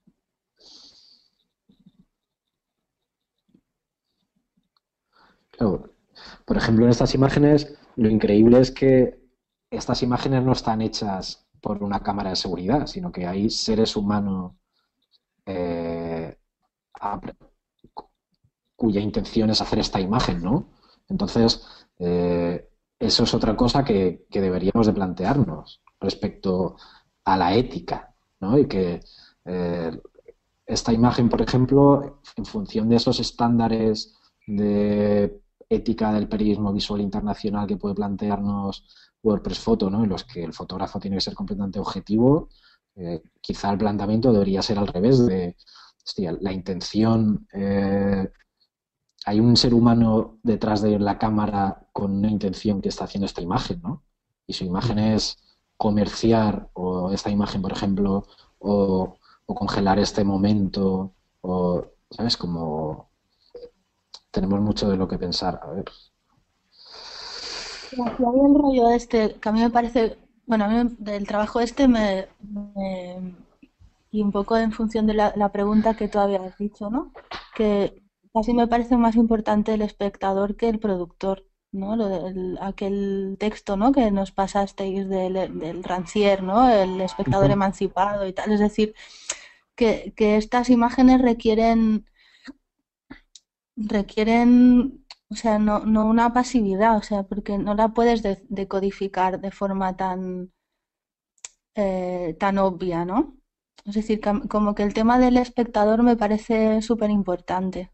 Claro, por ejemplo, en estas imágenes, lo increíble es que estas imágenes no están hechas por una cámara de seguridad, sino que hay seres humanos eh, a- cuya intención es hacer esta imagen, ¿no? Entonces, eso es otra cosa que deberíamos de plantearnos respecto a la ética, ¿no? Y que eh, esta imagen, por ejemplo, en función de esos estándares de ética del periodismo visual internacional que puede plantearnos WordPress Photo, ¿no? En los que el fotógrafo tiene que ser completamente objetivo, quizá el planteamiento debería ser al revés de, hostia, la intención, hay un ser humano detrás de la cámara con una intención que está haciendo esta imagen, ¿no? Y su imagen es comerciar, o esta imagen, por ejemplo, o congelar este momento, o, ¿sabes? Como tenemos mucho de lo que pensar. A ver. Aquí hay el rollo este, que a mí me parece, bueno, a mí del trabajo este y un poco en función de la pregunta que tú habías dicho, ¿no? Que casi me parece más importante el espectador que el productor, ¿no? Aquel texto, ¿no? Que nos pasasteis del Rancière, ¿no? El espectador Ujú. emancipado y tal. Es decir, que estas imágenes requieren, o sea, no una pasividad, o sea, porque no la puedes decodificar de forma tan obvia, ¿no? Es decir, como que el tema del espectador me parece súper importante.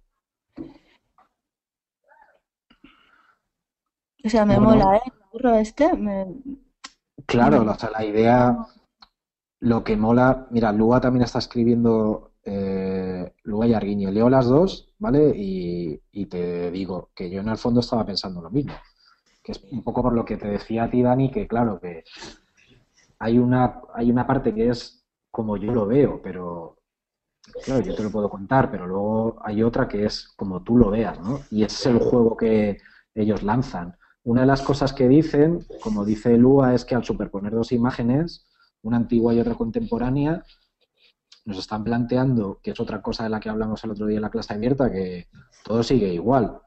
O sea, me mola, Bueno, ¿eh? El curro este, claro, me- o sea, la idea, lo que mola, mira, Lua también está escribiendo, Lua y Arguiño, leo las dos, ¿vale? Y te digo que yo en el fondo estaba pensando lo mismo, que es un poco por lo que te decía a ti, Dani, que claro, que hay una parte que es como yo lo veo, pero claro, yo te lo puedo contar, pero luego hay otra que es como tú lo veas, ¿no? Y ese es el juego que ellos lanzan. Una de las cosas que dicen, como dice Lua, es que al superponer dos imágenes, una antigua y otra contemporánea, nos están planteando, que es otra cosa de la que hablamos el otro día en la clase abierta, que todo sigue igual.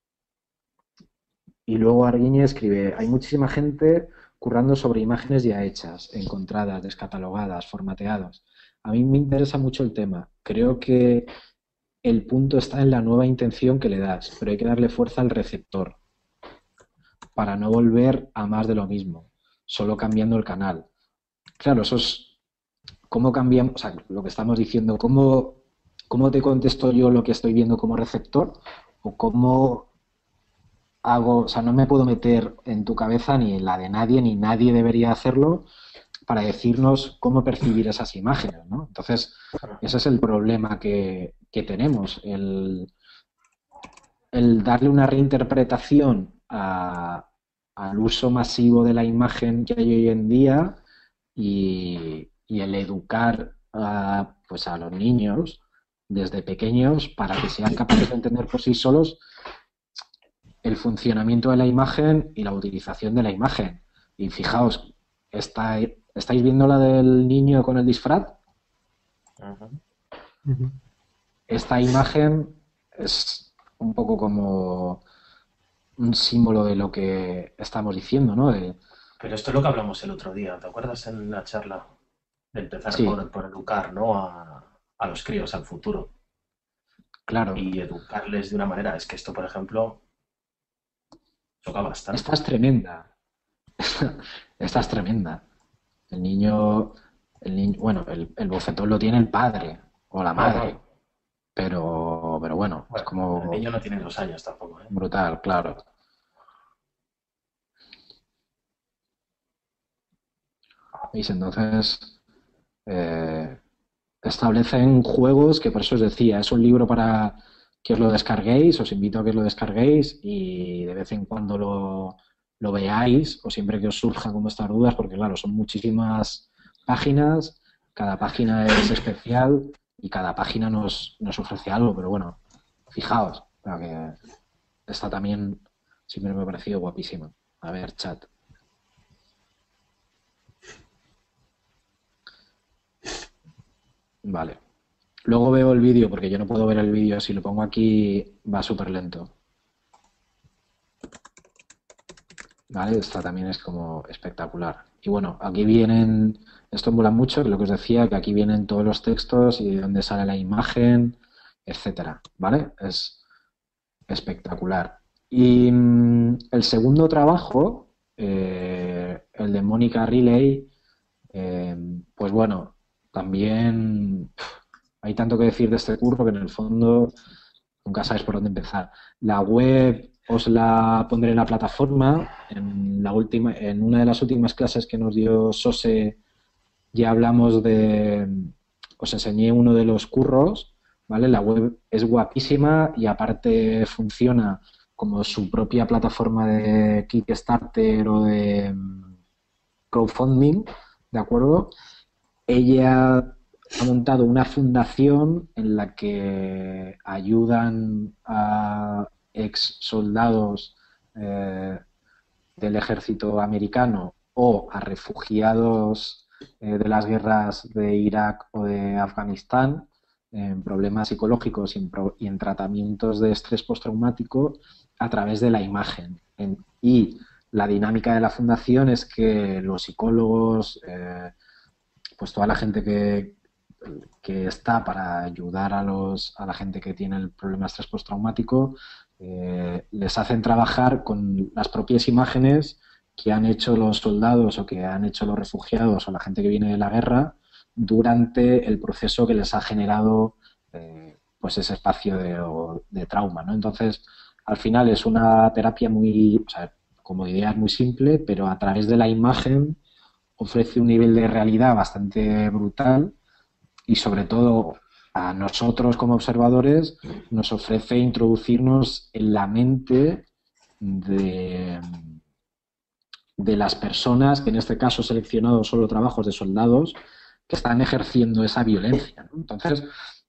Y luego Arguiñe escribe, hay muchísima gente currando sobre imágenes ya hechas, encontradas, descatalogadas, formateadas. A mí me interesa mucho el tema. Creo que el punto está en la nueva intención que le das, pero hay que darle fuerza al receptor para no volver a más de lo mismo, solo cambiando el canal. Claro, eso es cómo cambiamos, o sea, lo que estamos diciendo, cómo te contesto yo lo que estoy viendo como receptor o cómo hago, o sea, no me puedo meter en tu cabeza ni en la de nadie, ni nadie debería hacerlo para decirnos cómo percibir esas imágenes, ¿no? Entonces, ese es el problema que tenemos. el darle una reinterpretación al uso masivo de la imagen que hay hoy en día y el educar pues a los niños desde pequeños para que sean capaces de entender por sí solos el funcionamiento de la imagen y la utilización de la imagen. Y fijaos, ¿estáis viendo la del niño con el disfraz? Ujú. Esta imagen es un poco como un símbolo de lo que estamos diciendo, ¿no? Pero esto es lo que hablamos el otro día, ¿te acuerdas en la charla? De empezar Sí, por educar, ¿no? A los críos, al futuro. claro. Y educarles de una manera. Es que esto, por ejemplo, choca Esta bastante. es tremenda. Esta es tremenda. El niño, bueno, el bofetón lo tiene el padre o la No, madre, no. pero bueno, es Bueno, el como niño no tiene 2 años tampoco, ¿eh? brutal, claro. ¿Veis? Entonces, eh, establecen juegos que por eso os decía, es un libro para que os lo descarguéis, os invito a que os lo descarguéis y de vez en cuando lo veáis o siempre que os surjan como estas dudas, porque claro, son muchísimas páginas, cada página es especial y cada página nos ofrece algo, pero bueno, fijaos, para que esta también siempre me ha parecido guapísima. A ver, chat. Vale. Luego veo el vídeo porque yo no puedo ver el vídeo. Si lo pongo aquí va súper lento. ¿Vale? Esta también es como espectacular. Y bueno, aquí vienen, esto mola mucho, que lo que os decía, que aquí vienen todos los textos y de dónde sale la imagen, etcétera. ¿Vale? Es espectacular. Y el segundo trabajo, el de Mónica Riley, pues bueno, también hay tanto que decir de este curso que en el fondo nunca sabes por dónde empezar. La web os la pondré en la plataforma. En una de las últimas clases que nos dio Sose ya hablamos os enseñé uno de los curros, ¿vale? La web es guapísima y aparte funciona como su propia plataforma de Kickstarter o de crowdfunding, ¿de acuerdo? Ella ha montado una fundación en la que ayudan a ex soldados del ejército americano o a refugiados de las guerras de Irak o de Afganistán en problemas psicológicos y en tratamientos de estrés postraumático a través de la imagen. Y la dinámica de la fundación es que los psicólogos, pues toda la gente que está para ayudar a la gente que tiene el problema de estrés postraumático, les hacen trabajar con las propias imágenes que han hecho los soldados o que han hecho los refugiados o la gente que viene de la guerra durante el proceso que les ha generado pues ese espacio de trauma, ¿no? Entonces, al final es una terapia muy, o sea, como idea es muy simple, pero a través de la imagen ofrece un nivel de realidad bastante brutal y sobre todo a nosotros como observadores nos ofrece introducirnos en la mente de las personas que en este caso he seleccionado solo trabajos de soldados que están ejerciendo esa violencia, ¿no? Entonces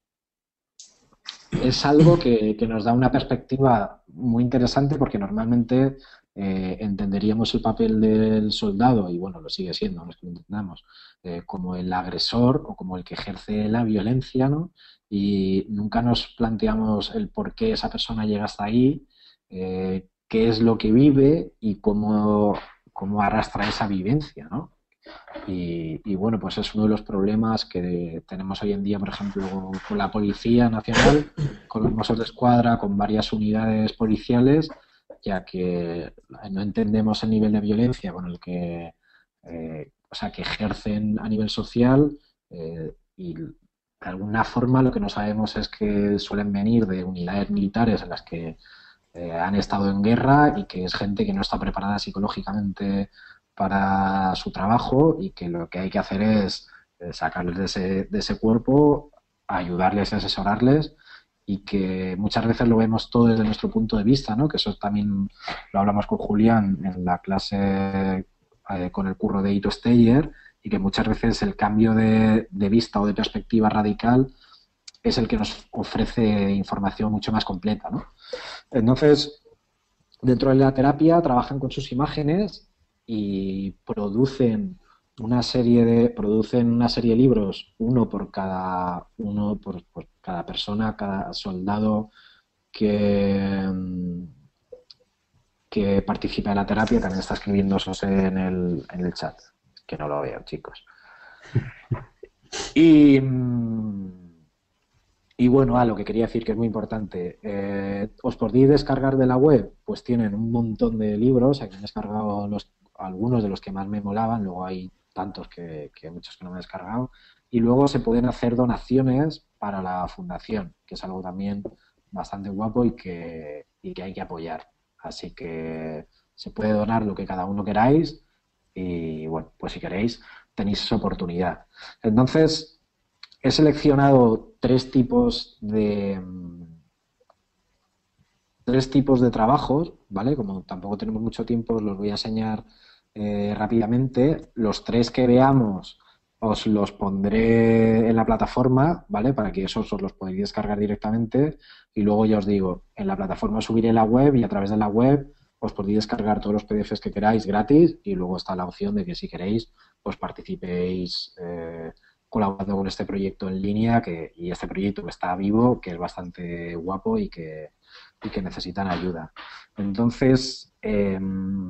es algo que nos da una perspectiva muy interesante porque normalmente entenderíamos el papel del soldado, y bueno, lo sigue siendo, no es que lo entendamos, como el agresor o como el que ejerce la violencia, ¿no? Y nunca nos planteamos el por qué esa persona llega hasta ahí, qué es lo que vive y cómo arrastra esa vivencia, ¿no? Y bueno, pues es uno de los problemas que tenemos hoy en día, por ejemplo, con la Policía Nacional, con los Mossos de Escuadra, con varias unidades policiales, ya que no entendemos el nivel de violencia con el que, o sea, que ejercen a nivel social y de alguna forma lo que no sabemos es que suelen venir de unidades militares en las que han estado en guerra y que es gente que no está preparada psicológicamente para su trabajo y que lo que hay que hacer es sacarles de ese cuerpo, ayudarles y asesorarles y que muchas veces lo vemos todo desde nuestro punto de vista, ¿no? Que eso también lo hablamos con Julián en la clase con el curro de Ito Steyer, y que muchas veces el cambio de vista o de perspectiva radical es el que nos ofrece información mucho más completa, ¿no? Entonces, dentro de la terapia trabajan con sus imágenes y producen una serie de libros, por cada persona, cada soldado que, que participa en la terapia. También está escribiendo José en el chat, que no lo veo, chicos. Y bueno, lo que quería decir, que es muy importante, os podéis descargar de la web, pues tienen un montón de libros. Aquí me he descargado algunos de los que más me molaban, luego hay tantos que muchos que no me he descargado, y luego se pueden hacer donaciones para la fundación, que es algo también bastante guapo y que hay que apoyar. Así que se puede donar lo que cada uno queráis y bueno, pues si queréis tenéis esa oportunidad. Entonces, he seleccionado tres tipos de trabajos, ¿vale? Como tampoco tenemos mucho tiempo, os los voy a enseñar rápidamente. Los tres que veamos os los pondré en la plataforma, ¿vale? Para que esos os los podáis descargar directamente, y luego ya os digo, en la plataforma subiré la web y a través de la web os podéis descargar todos los PDFs que queráis gratis, y luego está la opción de que si queréis pues participéis colaborando con este proyecto en línea, y este proyecto que está vivo, que es bastante guapo y que necesitan ayuda. Entonces, pues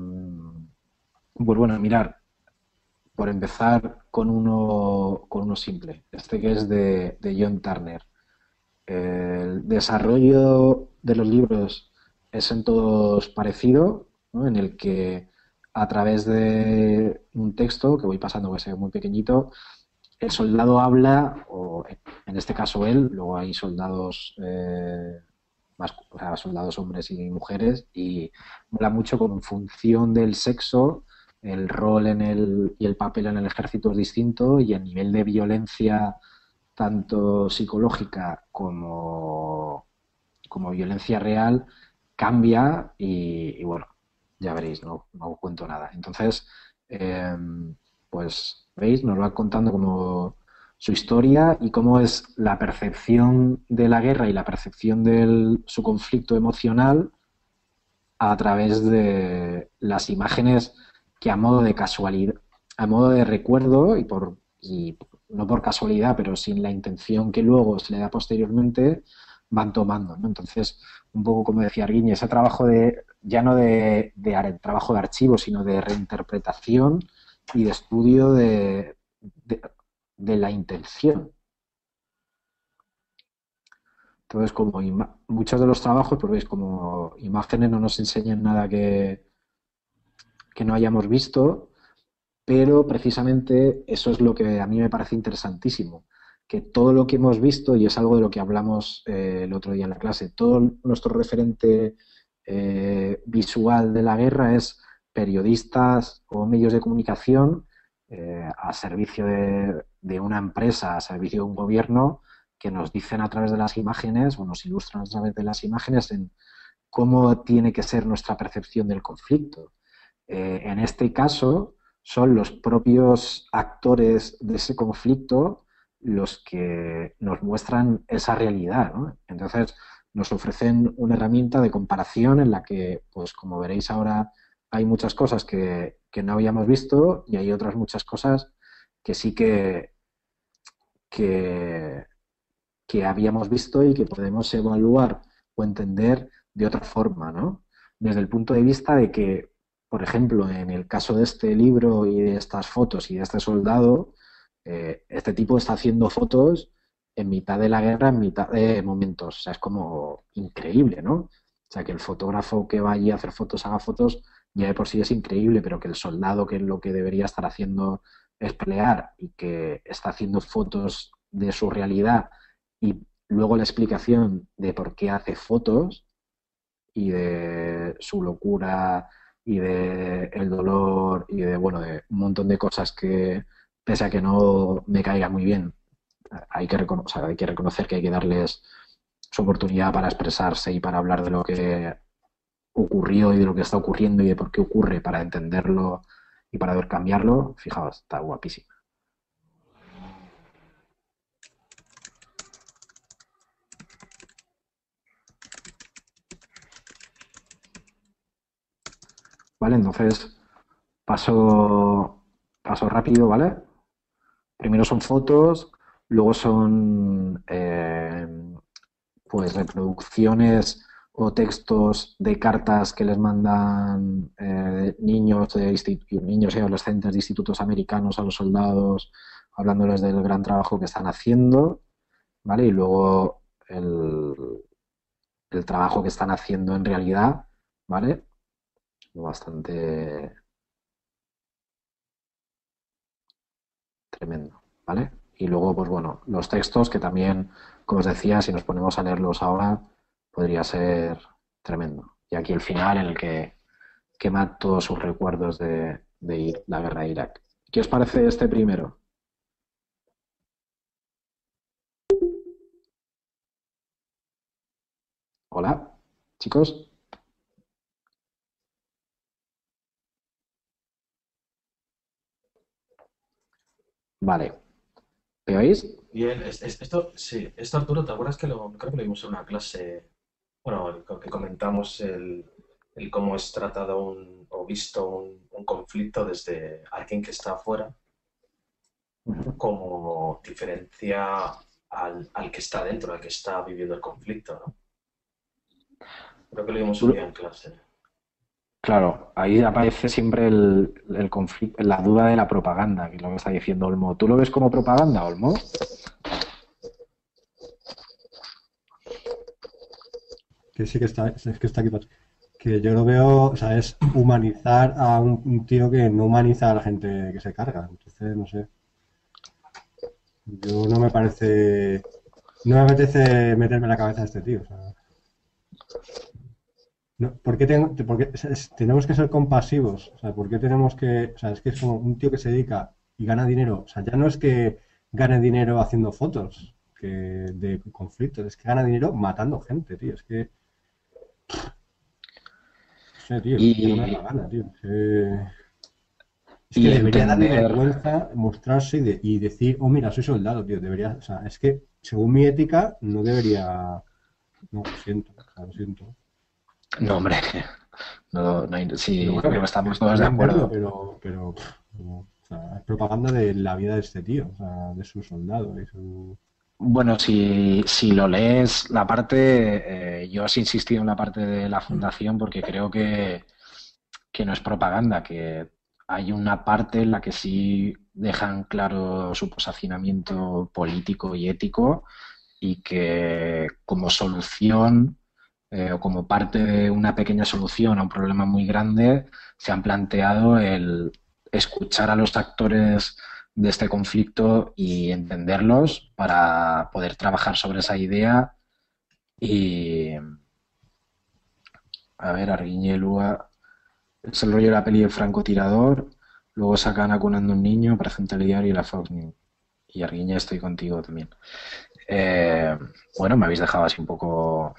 bueno, mirar, por empezar con uno simple, este que es de John Turner. El desarrollo de los libros es en todos parecido, ¿no? En el que a través de un texto que voy pasando, que sea muy pequeñito, el soldado habla, o en este caso él, luego hay soldados o sea, soldados hombres y mujeres, y mola mucho como en función del sexo, el rol y el papel en el ejército es distinto, y el nivel de violencia tanto psicológica como violencia real cambia, y bueno, ya veréis, no os cuento nada. Entonces, pues veis, nos va contando como su historia y cómo es la percepción de la guerra y la percepción de su conflicto emocional a través de las imágenes que, a modo de casualidad, a modo de recuerdo, y no por casualidad, pero sin la intención que luego se le da posteriormente, van tomando, ¿no? Entonces, un poco como decía Arguiñe, ese trabajo ya no de trabajo de archivo, sino de reinterpretación y de estudio de la intención. Entonces, como muchos de los trabajos, pues veis, como imágenes no nos enseñan nada que no hayamos visto, pero precisamente eso es lo que a mí me parece interesantísimo, que todo lo que hemos visto, y es algo de lo que hablamos el otro día en la clase, todo nuestro referente visual de la guerra es periodistas o medios de comunicación a servicio de una empresa, a servicio de un gobierno, que nos dicen a través de las imágenes, o nos ilustran a través de las imágenes, en cómo tiene que ser nuestra percepción del conflicto. En este caso, son los propios actores de ese conflicto los que nos muestran esa realidad, ¿no? Entonces, nos ofrecen una herramienta de comparación en la que, pues como veréis ahora, hay muchas cosas que no habíamos visto, y hay otras muchas cosas que sí que habíamos visto y que podemos evaluar o entender de otra forma, ¿no? Desde el punto de vista de que, por ejemplo, en el caso de este libro y de estas fotos y de este soldado, este tipo está haciendo fotos en mitad de la guerra, en mitad de momentos. O sea, es como increíble, ¿no? O sea, que el fotógrafo que va allí a hacer fotos haga fotos, ya de por sí es increíble, pero que el soldado, que lo que debería estar haciendo es pelear, y que está haciendo fotos de su realidad, y luego la explicación de por qué hace fotos y de su locura y de el dolor y de, bueno, de un montón de cosas que, pese a que no me caiga muy bien, hay que reconocer que hay que darles su oportunidad para expresarse y para hablar de lo que ocurrió y de lo que está ocurriendo y de por qué ocurre para entenderlo y para ver cambiarlo, fijaos, está guapísima. ¿Vale? Entonces, paso rápido, ¿vale? Primero son fotos, luego son pues reproducciones o textos de cartas que les mandan niños y adolescentes de institutos americanos a los soldados, hablándoles del gran trabajo que están haciendo, ¿vale? Y luego el trabajo que están haciendo en realidad, ¿vale? Bastante tremendo, ¿vale? Y luego, pues bueno, los textos que también, como os decía, si nos ponemos a leerlos ahora, podría ser tremendo. Y aquí el final en el que quema todos sus recuerdos de la guerra de Irak. ¿Qué os parece este primero? Hola, chicos. Vale. ¿Me oís? Bien, esto, sí, esto Arturo, ¿te acuerdas que creo que lo vimos en una clase, bueno, que comentamos el cómo es tratado o visto un conflicto desde alguien que está afuera, como diferencia al que está dentro, al que está viviendo el conflicto, ¿no? Creo que lo vimos un día en clase. Claro, ahí aparece siempre el conflicto, la duda de la propaganda, que es lo que está diciendo Olmo. ¿Tú lo ves como propaganda, Olmo? Que sí que está, es que está aquí. Que yo lo veo, o sea, es humanizar a un tío que no humaniza a la gente que se carga. Entonces, no sé. Yo no me parece. No me apetece meterme en la cabeza de este tío. O sea, no, tenemos que ser compasivos? O sea, ¿por qué tenemos que...? O sea, es que es como un tío que se dedica y gana dinero. O sea, ya no es que gane dinero haciendo fotos de conflictos, es que gana dinero matando gente, tío. Es que... No sé, tío, es que no me da la Y, gana, tío. Es que y debería darle entender, vergüenza mostrarse y decir, oh, mira, soy soldado, tío. Debería... O sea, es que según mi ética no debería... No, lo siento, o sea, lo siento. no, hombre, Pero sí, bueno, creo que que estamos está todos de bien verlo, acuerdo. pero no. O sea, es propaganda de la vida de este tío, o sea, de su soldado, de su... Bueno, si lo lees, la parte, yo os he insistido en la parte de la fundación porque creo que no es propaganda, que hay una parte en la que sí dejan claro su posicionamiento político y ético y que como solución o como parte de una pequeña solución a un problema muy grande se han planteado el escuchar a los actores de este conflicto y entenderlos para poder trabajar sobre esa idea y, a ver, Arguiñelua es el rollo de la peli del francotirador, luego sacan acunando un niño para el telediario y la Fox News. Y Arguiñe, estoy contigo también. Bueno, me habéis dejado así un poco...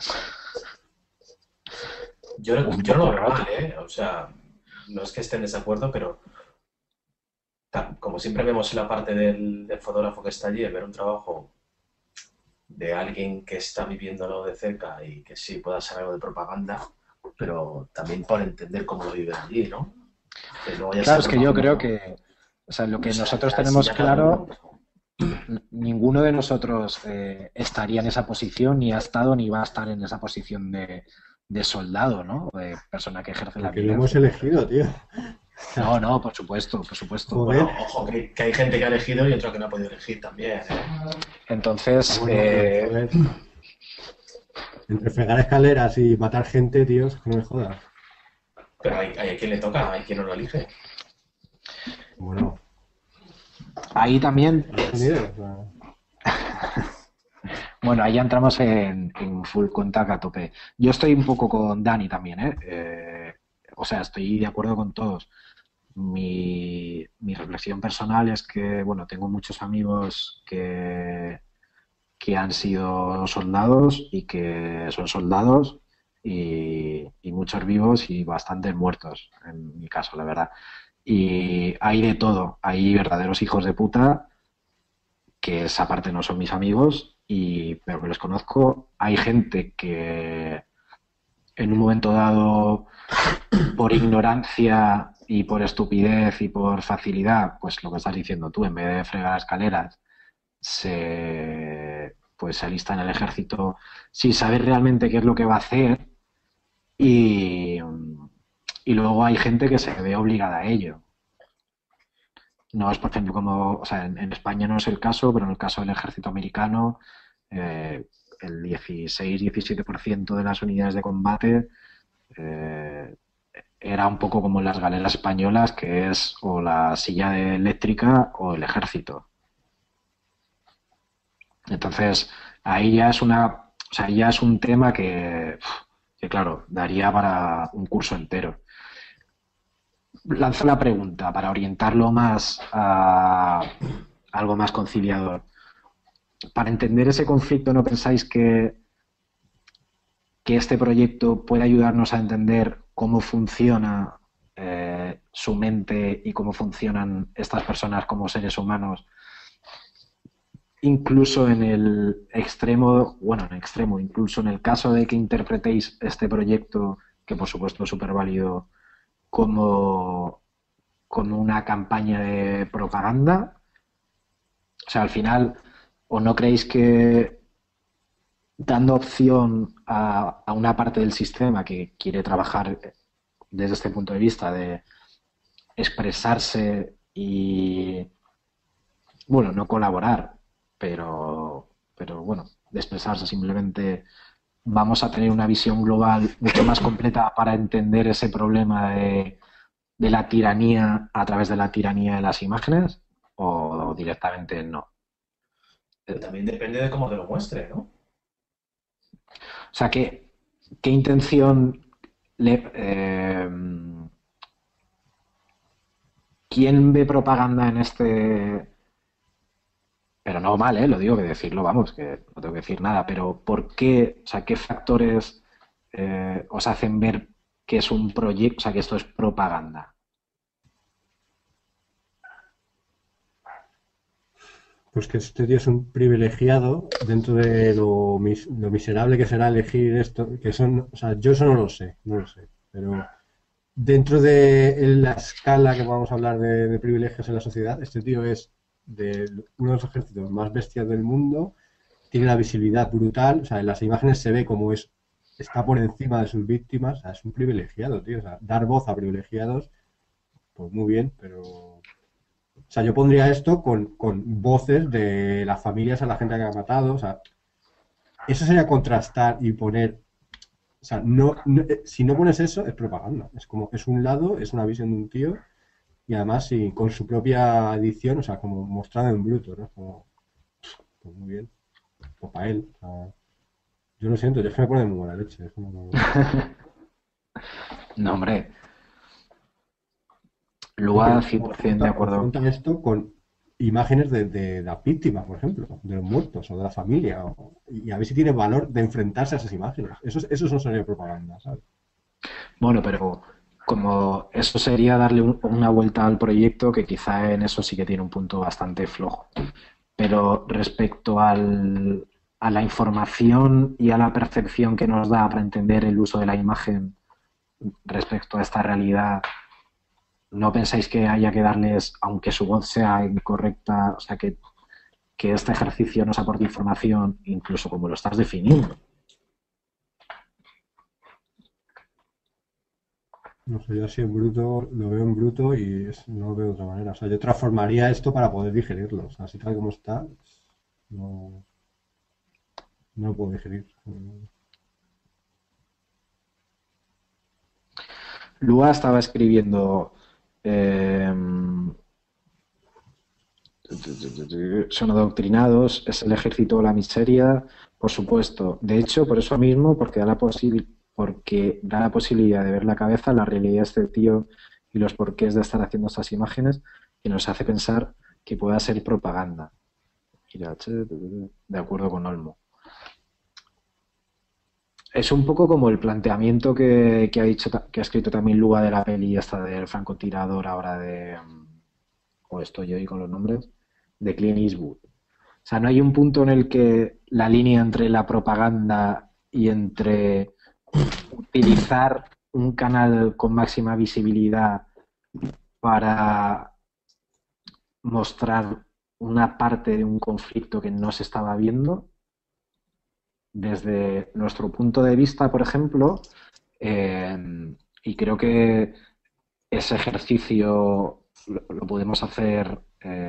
Yo no lo veo mal, ¿eh? O sea, no es que esté en desacuerdo, pero como siempre vemos la parte del fotógrafo que está allí, el ver un trabajo de alguien que está viviéndolo de cerca y que sí pueda ser algo de propaganda, pero también por entender cómo lo viven allí, ¿no? Que luego ya Claro, sea es que yo propaganda o creo no. que, o sea, lo que O sea, nosotros ahí sí tenemos ya cada claro, uno. ninguno de nosotros estaría en esa posición, ni ha estado, ni va a estar en esa posición de soldado, ¿no? De persona que ejerce la Porque lo hemos violencia. elegido, tío. No, no, por supuesto, por supuesto. Joder. Bueno, ojo, que hay gente que ha elegido y otro que no ha podido elegir también, ¿eh? Entonces, Bueno, pero joder. Entre fregar escaleras y matar gente, tío, es que no me jodas. Pero hay a quien le toca, hay quien no lo elige. Bueno, ahí también, Estados Unidos, o sea, bueno, ahí ya entramos en full contact a tope. Yo estoy un poco con Dani también, ¿eh? O sea, estoy de acuerdo con todos. Mi reflexión personal es que, bueno, tengo muchos amigos que que han sido soldados y que son soldados y muchos vivos y bastantes muertos, en mi caso, la verdad. Y hay de todo, hay verdaderos hijos de puta, que esa parte no son mis amigos, pero que los conozco. Hay gente que en un momento dado, por ignorancia y por estupidez y por facilidad, pues lo que estás diciendo tú, en vez de fregar escaleras, pues se alista en el ejército sin saber realmente qué es lo que va a hacer y, y luego hay gente que se ve obligada a ello. No es, por ejemplo, como, o sea, en España no es el caso, pero en el caso del ejército americano, el 16-17% de las unidades de combate eh, era un poco como en las galeras españolas, que es o la silla eléctrica o el ejército. Entonces, ahí ya es o sea, ya es un tema que, claro, daría para un curso entero. Lanzo la pregunta para orientarlo más a algo más conciliador. Para entender ese conflicto, ¿no pensáis que este proyecto puede ayudarnos a entender cómo funciona su mente y cómo funcionan estas personas como seres humanos? Incluso en el extremo, incluso en el caso de que interpretéis este proyecto, que por supuesto es súper válido, como una campaña de propaganda. O sea, al final, ¿o no creéis que dando opción a una parte del sistema que quiere trabajar desde este punto de vista de expresarse y, bueno, no colaborar, pero bueno, de expresarse simplemente, vamos a tener una visión global mucho más completa para entender ese problema de la tiranía a través de la tiranía de las imágenes, o directamente no? Pero también depende de cómo te lo muestre, ¿no? O sea, ¿qué intención ¿quién ve propaganda en este? Pero no mal, lo digo, que decirlo, vamos, que no tengo que decir nada, pero ¿por qué, o sea, qué factores os hacen ver que es un proyecto, o sea, que esto es propaganda? Pues que este tío es un privilegiado dentro de lo miserable que será elegir esto, que son, o sea, yo eso no lo sé, pero dentro de la escala que vamos a hablar de privilegios en la sociedad, este tío es de uno de los ejércitos más bestias del mundo, tiene la visibilidad brutal, o sea, en las imágenes se ve como está por encima de sus víctimas, o sea, es un privilegiado, tío, o sea, dar voz a privilegiados, pues muy bien, pero... O sea, yo pondría esto con voces de las familias a la gente que ha matado, o sea, eso sería contrastar y poner... O sea, si no pones eso, es propaganda. Es como, es un lado, es una visión de un tío, y además sí, con su propia edición, o sea, como mostrado en bruto, ¿no? Como, pues muy bien, pues para él. O sea, yo lo siento, yo es que me pone muy buena leche. Es como... No, hombre, Lua, 100% de acuerdo. Confronta esto con imágenes de las víctimas, por ejemplo, de los muertos o de la familia, y a ver si tiene valor de enfrentarse a esas imágenes. Eso no sería propaganda, ¿sabes? Bueno, pero como eso sería darle una vuelta al proyecto, que quizá en eso sí que tiene un punto bastante flojo. Pero respecto a la información y a la percepción que nos da para entender el uso de la imagen respecto a esta realidad, ¿no pensáis que haya que darles, aunque su voz sea incorrecta, o sea, que este ejercicio nos aporte información, incluso como lo estás definiendo? No sé, yo así en bruto, lo veo en bruto y no lo veo de otra manera. O sea, yo transformaría esto para poder digerirlo. O sea, así tal como está, no, no lo puedo digerir. Lua estaba escribiendo son adoctrinados, es el ejército de la miseria, por supuesto. De hecho, por eso mismo, porque da la posibilidad de ver la cabeza, la realidad de este tío y los porqués de estar haciendo estas imágenes, que nos hace pensar que pueda ser propaganda. Irache, de acuerdo con Olmo. Es un poco como el planteamiento que ha dicho, que ha escrito también Luga de la peli esta del francotirador ahora de, o estoy yo ahí con los nombres, de Clint Eastwood. O sea, no hay un punto en el que la línea entre la propaganda y entre utilizar un canal con máxima visibilidad para mostrar una parte de un conflicto que no se estaba viendo. Desde nuestro punto de vista, por ejemplo, y creo que ese ejercicio lo podemos hacer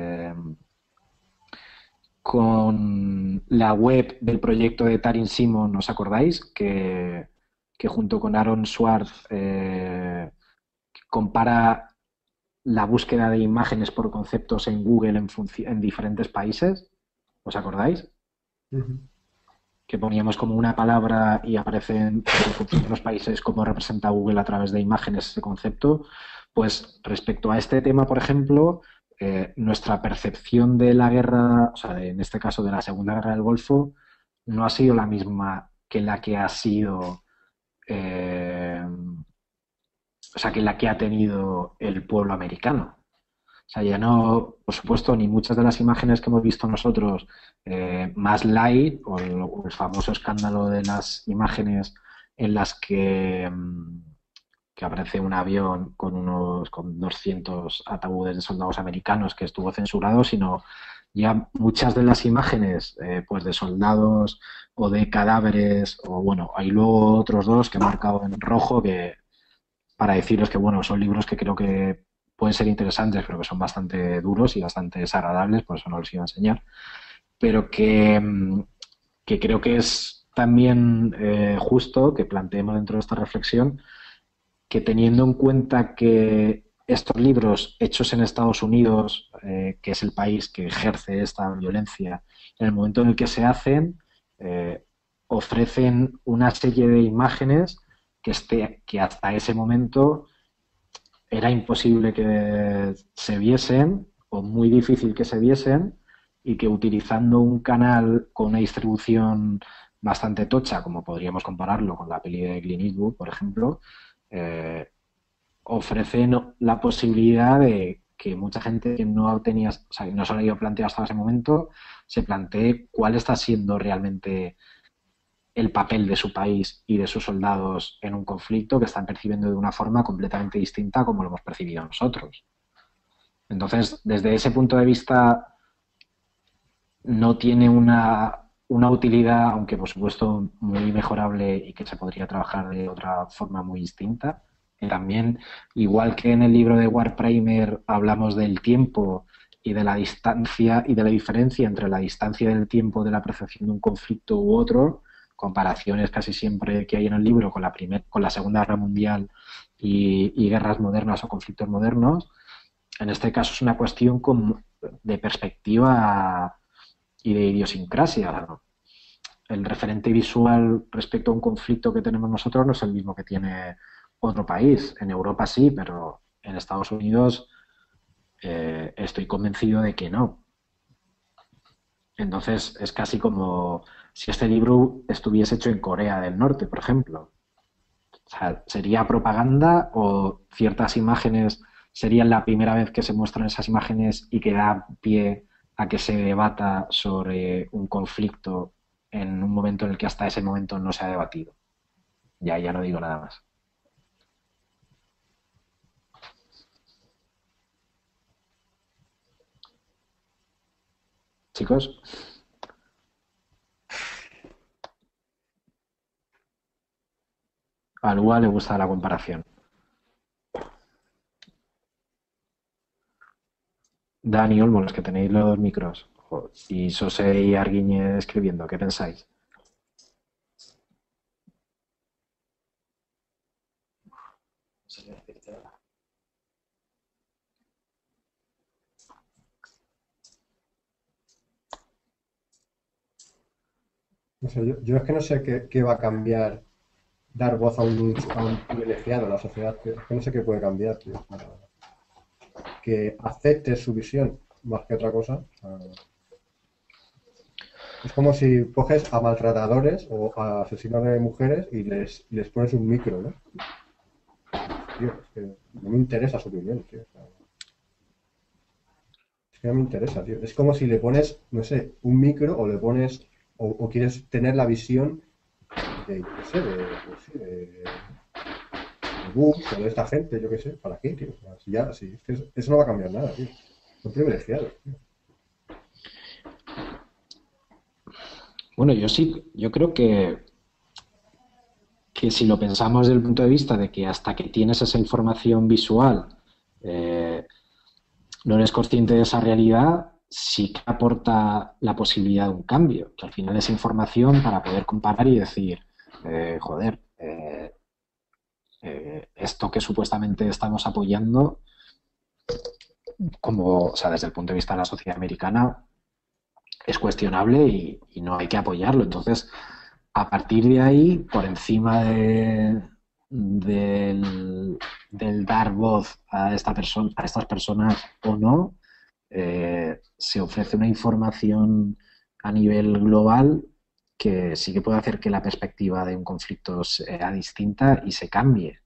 con la web del proyecto de Tarin Simon, ¿os acordáis? Que junto con Aaron Swartz compara la búsqueda de imágenes por conceptos en Google en diferentes países. ¿Os acordáis? Que poníamos como una palabra y aparecen en los países cómo representa Google a través de imágenes ese concepto. Pues respecto a este tema, por ejemplo, nuestra percepción de la guerra, o sea, en este caso de la Segunda Guerra del Golfo, no ha sido la misma que la que ha sido, o sea, que la que ha tenido el pueblo americano. O sea, ya no, por supuesto, ni muchas de las imágenes que hemos visto nosotros más light, o el famoso escándalo de las imágenes en las que aparece un avión con 200 ataúdes de soldados americanos que estuvo censurado, sino ya muchas de las imágenes pues de soldados o de cadáveres, o bueno, hay luego otros dos que he marcado en rojo que para deciros que bueno, son libros que creo que pueden ser interesantes, pero que son bastante duros y bastante desagradables, por eso no los iba a enseñar, pero que creo que es también justo que planteemos dentro de esta reflexión que teniendo en cuenta que estos libros hechos en Estados Unidos, que es el país que ejerce esta violencia, en el momento en el que se hacen, ofrecen una serie de imágenes que hasta ese momento era imposible que se viesen o muy difícil que se viesen y que utilizando un canal con una distribución bastante tocha, como podríamos compararlo con la peli de Clint Eastwood, por ejemplo, ofrecen la posibilidad de que mucha gente que no tenía, o sea, que no se lo había planteado hasta ese momento, se plantee cuál está siendo realmente el papel de su país y de sus soldados en un conflicto que están percibiendo de una forma completamente distinta a como lo hemos percibido nosotros. Entonces, desde ese punto de vista, no tiene una utilidad, aunque por supuesto muy mejorable y que se podría trabajar de otra forma muy distinta. También, igual que en el libro de Warprimer hablamos del tiempo y de la distancia y de la diferencia entre la distancia del tiempo de la percepción de un conflicto u otro, comparaciones casi siempre que hay en el libro con la Segunda Guerra Mundial y guerras modernas o conflictos modernos, en este caso es una cuestión de perspectiva y de idiosincrasia. El referente visual respecto a un conflicto que tenemos nosotros no es el mismo que tiene otro país. En Europa sí, pero en Estados Unidos estoy convencido de que no. Entonces es casi como si este libro estuviese hecho en Corea del Norte, por ejemplo. O sea, ¿sería propaganda o ciertas imágenes serían la primera vez que se muestran esas imágenes y que da pie a que se debata sobre un conflicto en un momento en el que hasta ese momento no se ha debatido? Ya no digo nada más. Chicos. A Lua le gusta la comparación. Dani, Olmo, los que tenéis los micros, y Sose y Arguiñe escribiendo, ¿qué pensáis? No sé, yo es que no sé qué va a cambiar dar voz a un privilegiado en la sociedad, tío. Es que no sé qué puede cambiar, tío. Que acepte su visión más que otra cosa. O sea, Es como si coges a maltratadores o a asesinos de mujeres y les pones un micro, ¿no? Tío, es que no me interesa su opinión, tío. O sea, es que no me interesa, tío. Es como si le pones, no sé, un micro o le pones, o quieres tener la visión de, yo qué sé, pues sí, de Bush o de esta gente, yo qué sé. ¿Para qué, tío? O sea, si ya, si, es que eso no va a cambiar nada, tío. Son privilegiados, tío. Bueno, yo creo que si lo pensamos desde el punto de vista de que hasta que tienes esa información visual, eh, no eres consciente de esa realidad, sí que aporta la posibilidad de un cambio, que al final es información para poder comparar y decir, joder, esto que supuestamente estamos apoyando, como, o sea, desde el punto de vista de la sociedad americana, es cuestionable y no hay que apoyarlo. Entonces, a partir de ahí, por encima del dar voz a esta persona, a estas personas o no, se ofrece una información a nivel global que sí que puede hacer que la perspectiva de un conflicto sea distinta y se cambie.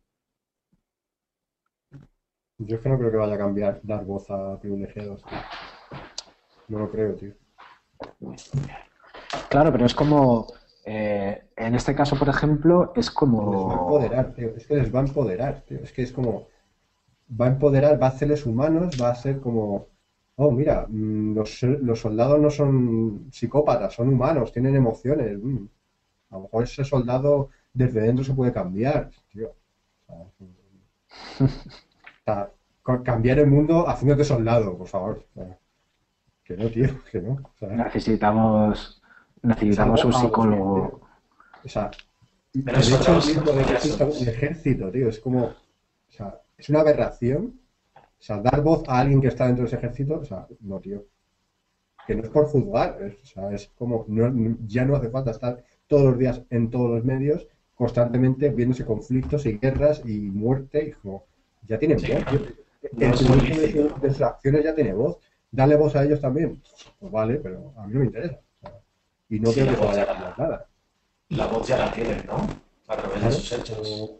Yo es que no creo que vaya a cambiar dar voz a privilegiados, tío. No lo creo, tío. Claro, pero es como, en este caso, por ejemplo, es Les va a como, empoderar, tío. Es que les va a empoderar, tío. Es que es como, va a empoderar, va a hacerles humanos, va a ser como, oh, mira, los soldados no son psicópatas, son humanos, tienen emociones. A lo mejor ese soldado desde dentro se puede cambiar, tío. O sea, cambiar el mundo haciéndote soldado, por favor. O sea, que no, tío, que no. O sea, necesitamos, es necesitamos algo un agobiante, tío. psicólogo. O sea, Pero el hecho soldados mismo de que entre exista un asuntos. ejército, tío, es como, o sea, es una aberración. O sea, dar voz a alguien que está dentro de ese ejército, o sea, no, tío. Que no es por juzgar, o sea, es como, ya no hace falta estar todos los días en todos los medios, constantemente viéndose conflictos y guerras y muerte, y como, ya tienen Sí, voz, tío. no El es muy grueso lícito. de sus acciones ya tiene voz. Dale voz a ellos también. Pues vale, pero a mí no me interesa. O sea, y no Sí, creo que eso vaya a cambiar nada. la voz ya la tienen, ¿no? A través de Claro, sus hechos.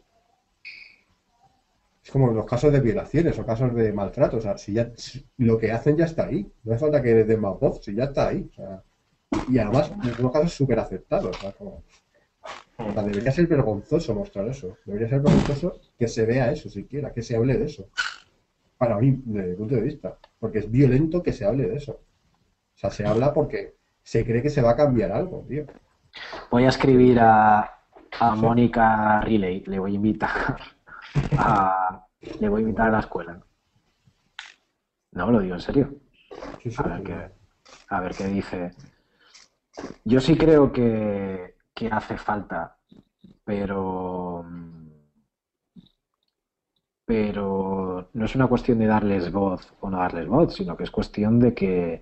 es como los casos de violaciones o casos de maltrato. O sea, si lo que hacen ya está ahí. No hace falta que les den más voz, si ya está ahí. O sea, y además, en algunos casos súper aceptados. O sea, o sea, debería ser vergonzoso mostrar eso. Debería ser vergonzoso que se vea eso siquiera, que se hable de eso. Para mí, desde mi punto de vista. Porque es violento que se hable de eso. O sea, se habla porque se cree que se va a cambiar algo, tío. Voy a Pero escribir no, a no sé. Mónica Riley, le voy a invitar le voy a invitar a la escuela. No, lo digo en serio. Sí, A sí, ver sí. a ver qué dice. Yo sí creo que hace falta, pero, pero no es una cuestión de darles voz o no darles voz, sino que es cuestión de que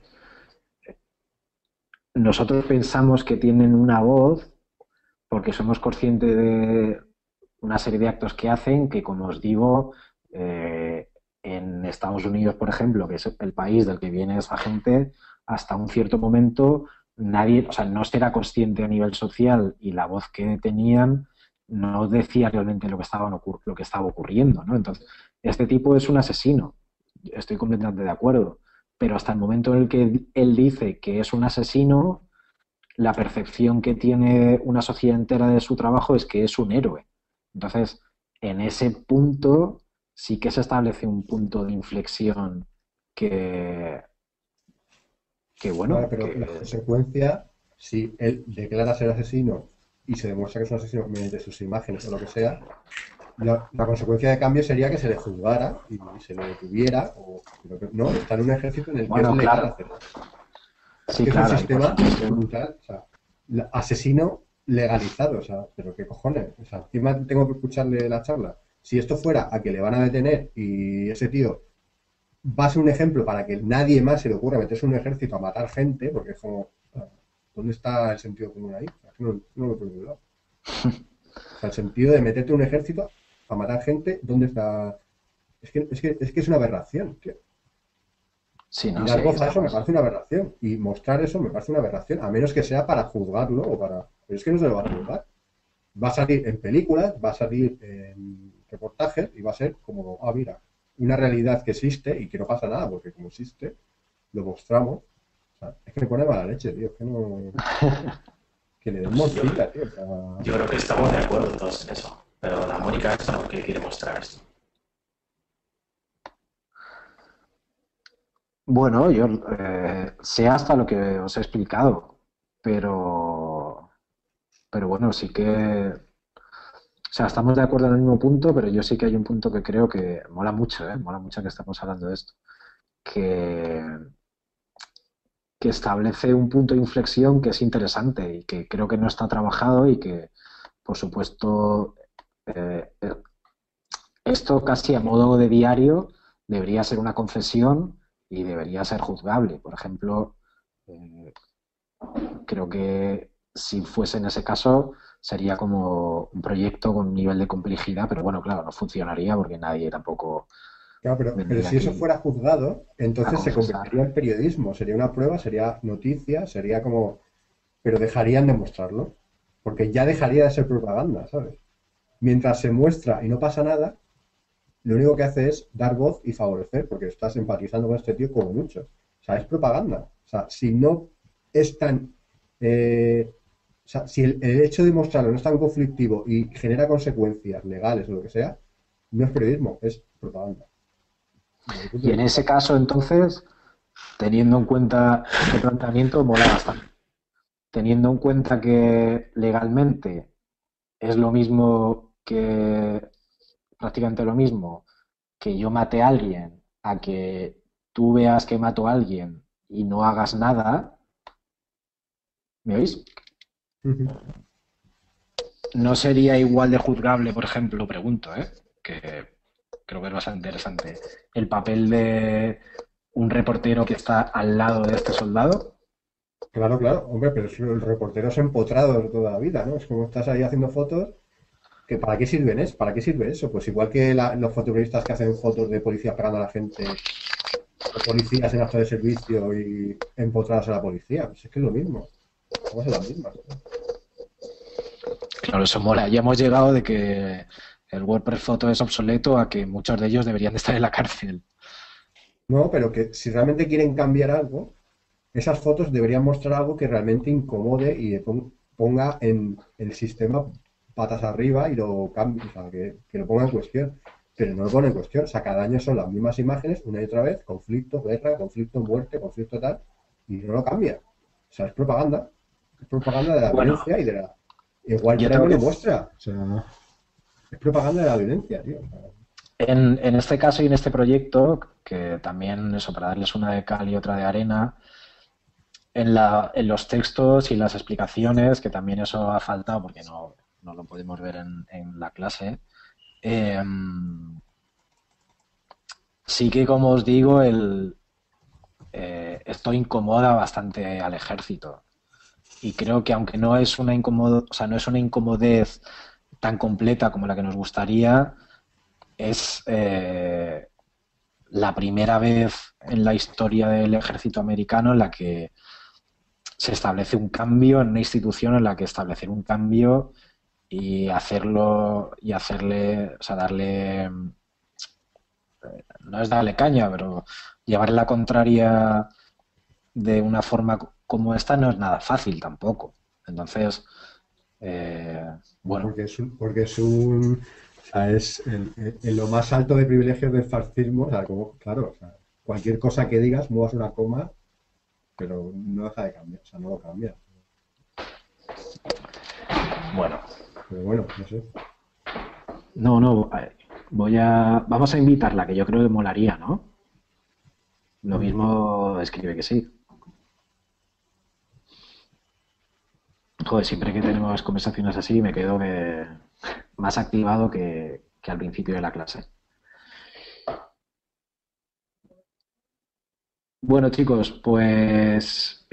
nosotros pensamos que tienen una voz porque somos conscientes de una serie de actos que hacen que, como os digo, en Estados Unidos, por ejemplo, que es el país del que viene esa gente, hasta un cierto momento nadie, o sea, no se era consciente a nivel social y la voz que tenían no decía realmente lo que estaba ocurriendo, ¿no? Entonces, este tipo es un asesino, estoy completamente de acuerdo, pero hasta el momento en el que él dice que es un asesino, la percepción que tiene una sociedad entera de su trabajo es que es un héroe. Entonces, en ese punto sí que se establece un punto de inflexión que, que Vale, bueno, pero la que consecuencia, si él declara ser asesino y se demuestra que es un asesino mediante sus imágenes o lo que sea, la consecuencia de cambio sería que se le juzgara y se le detuviera, o, pero no, está en un ejército en el que es bueno, legal claro, hacer eso. Es sí, que es un claro, y por sistema supuesto, brutal, o sea, asesino legalizado, o sea, pero qué cojones, o sea, encima tengo que escucharle la charla. Si esto fuera a que le van a detener y ese tío va a ser un ejemplo para que nadie más se le ocurra meterse en un ejército a matar gente, porque es como, ¿dónde está el sentido común ahí? O sea, no lo veo por ningún lado. O sea, el sentido de meterte en un ejército a matar gente, ¿dónde está? Es que es una aberración, tío. Sí, Y no, sí, dar ahí voz a eso me estamos. parece una aberración. Y mostrar eso me parece una aberración, a menos que sea para juzgarlo o para... Pero es que no se lo va a juzgar. Va a salir en películas, va a salir en reportajes y va a ser como, ah, mira, una realidad que existe y que no pasa nada, porque como existe, lo mostramos. O sea, es que me pone mala leche, tío. Es que no... Que le den Pues morcilla, tío. O sea, yo creo que estamos de acuerdo todos en eso. Pero la Mónica esta no quiere mostrar esto. Bueno, yo sé hasta lo que os he explicado, pero, pero bueno, sí que, o sea, estamos de acuerdo en el mismo punto, pero yo sí que hay un punto que creo que mola mucho, ¿eh? Mola mucho que estamos hablando de esto, que, que establece un punto de inflexión que es interesante y que creo que no está trabajado y que, por supuesto, eh, esto casi a modo de diario debería ser una confesión y debería ser juzgable. Por ejemplo, eh, creo que si fuese en ese caso sería como un proyecto con un nivel de complejidad, pero bueno, claro, no funcionaría porque nadie tampoco claro, pero vendría si eso aquí fuera juzgado, a entonces se confesar. convertiría en periodismo. Sería una prueba, sería noticia, sería como... Pero dejarían de mostrarlo. Porque ya dejaría de ser propaganda, ¿sabes? Mientras se muestra y no pasa nada, lo único que hace es dar voz y favorecer, porque estás empatizando con este tío como mucho. O sea, es propaganda. O sea, si no es tan... o sea, si el hecho de mostrarlo no es tan conflictivo y genera consecuencias legales o lo que sea, no es periodismo, es propaganda. Desde mi punto Y de en vista. ese caso, entonces, teniendo en cuenta este planteamiento, mola bastante. Teniendo en cuenta que legalmente es lo mismo que, prácticamente lo mismo, que yo mate a alguien, a que tú veas que mato a alguien y no hagas nada, ¿me oís? Ujú. No sería igual de juzgable, por ejemplo, pregunto, ¿eh? Que creo que es bastante interesante, el papel de un reportero que está al lado de este soldado. Claro, claro, hombre, pero si el reportero es empotrado de toda la vida, ¿no? Es como estás ahí haciendo fotos, que ¿para qué sirven es? ¿Para qué sirve eso? Pues igual que los fotoperiodistas que hacen fotos de policías pegando a la gente, o policías en acto de servicio y empotrados a la policía, pues es que es lo mismo, estamos en las mismas, ¿no? Claro, eso mola. Ya hemos llegado de que el WordPress Photo es obsoleto a que muchos de ellos deberían de estar en la cárcel. No, pero que si realmente quieren cambiar algo, esas fotos deberían mostrar algo que realmente incomode y ponga en el sistema patas arriba y lo cambie, o sea, que lo ponga en cuestión. Pero no lo pone en cuestión. O sea, cada año son las mismas imágenes, una y otra vez, conflicto, guerra, conflicto, muerte, conflicto tal, y no lo cambia. O sea, es propaganda. Es propaganda de la Bueno, violencia y de la... Igual yo Prime tengo que... lo muestra. O sea, es propaganda de la violencia, tío. O sea, En este caso y en este proyecto, que también eso, para darles una de cal y otra de arena, en los textos y las explicaciones, que también eso ha faltado porque no lo podemos ver en la clase, eh, sí que, como os digo, esto incomoda bastante al ejército. Y creo que aunque o sea, no es una incomodez tan completa como la que nos gustaría, es la primera vez en la historia del ejército americano en la que se establece un cambio en una institución en la que establecer un cambio y hacerlo y hacerle, o sea, darle, no es darle caña, pero llevarle la contraria de una forma como esta no es nada fácil tampoco. Entonces, eh, bueno, porque es un, o sea, es en lo más alto de privilegios del fascismo, o sea, como, claro, o sea, cualquier cosa que digas, muevas una coma, pero no deja de cambiar, o sea, no lo cambia. bueno, Pero bueno, no sé. no, vamos a invitarla, que yo creo que molaría, ¿no? Lo Ujú. mismo escribe que sí. Joder, siempre que tenemos conversaciones así me quedo más activado que al principio de la clase. Bueno, chicos, pues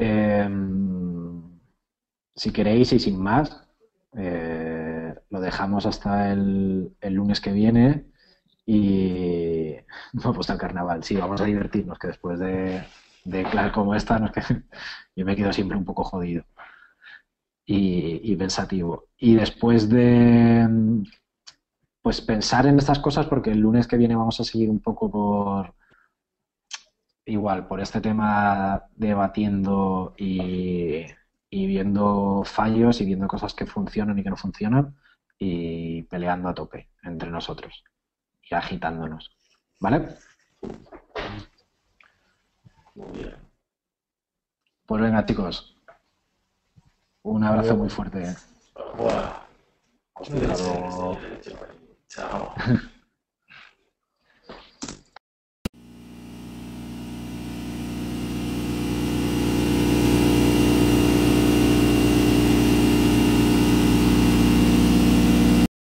si queréis y sin más, lo dejamos hasta el lunes que viene Y me he puesto el carnaval. Sí, vamos a divertirnos, que después de clases como esta, no es que yo me quedo siempre un poco jodido y pensativo. Y después de pues pensar en estas cosas, porque el lunes que viene vamos a seguir un poco por este tema debatiendo y viendo fallos y viendo cosas que funcionan y que no funcionan y peleando a tope entre nosotros y agitándonos. ¿Vale? Muy bien. Pues venga, chicos, un abrazo muy fuerte. Buah. Hasta luego. Chao.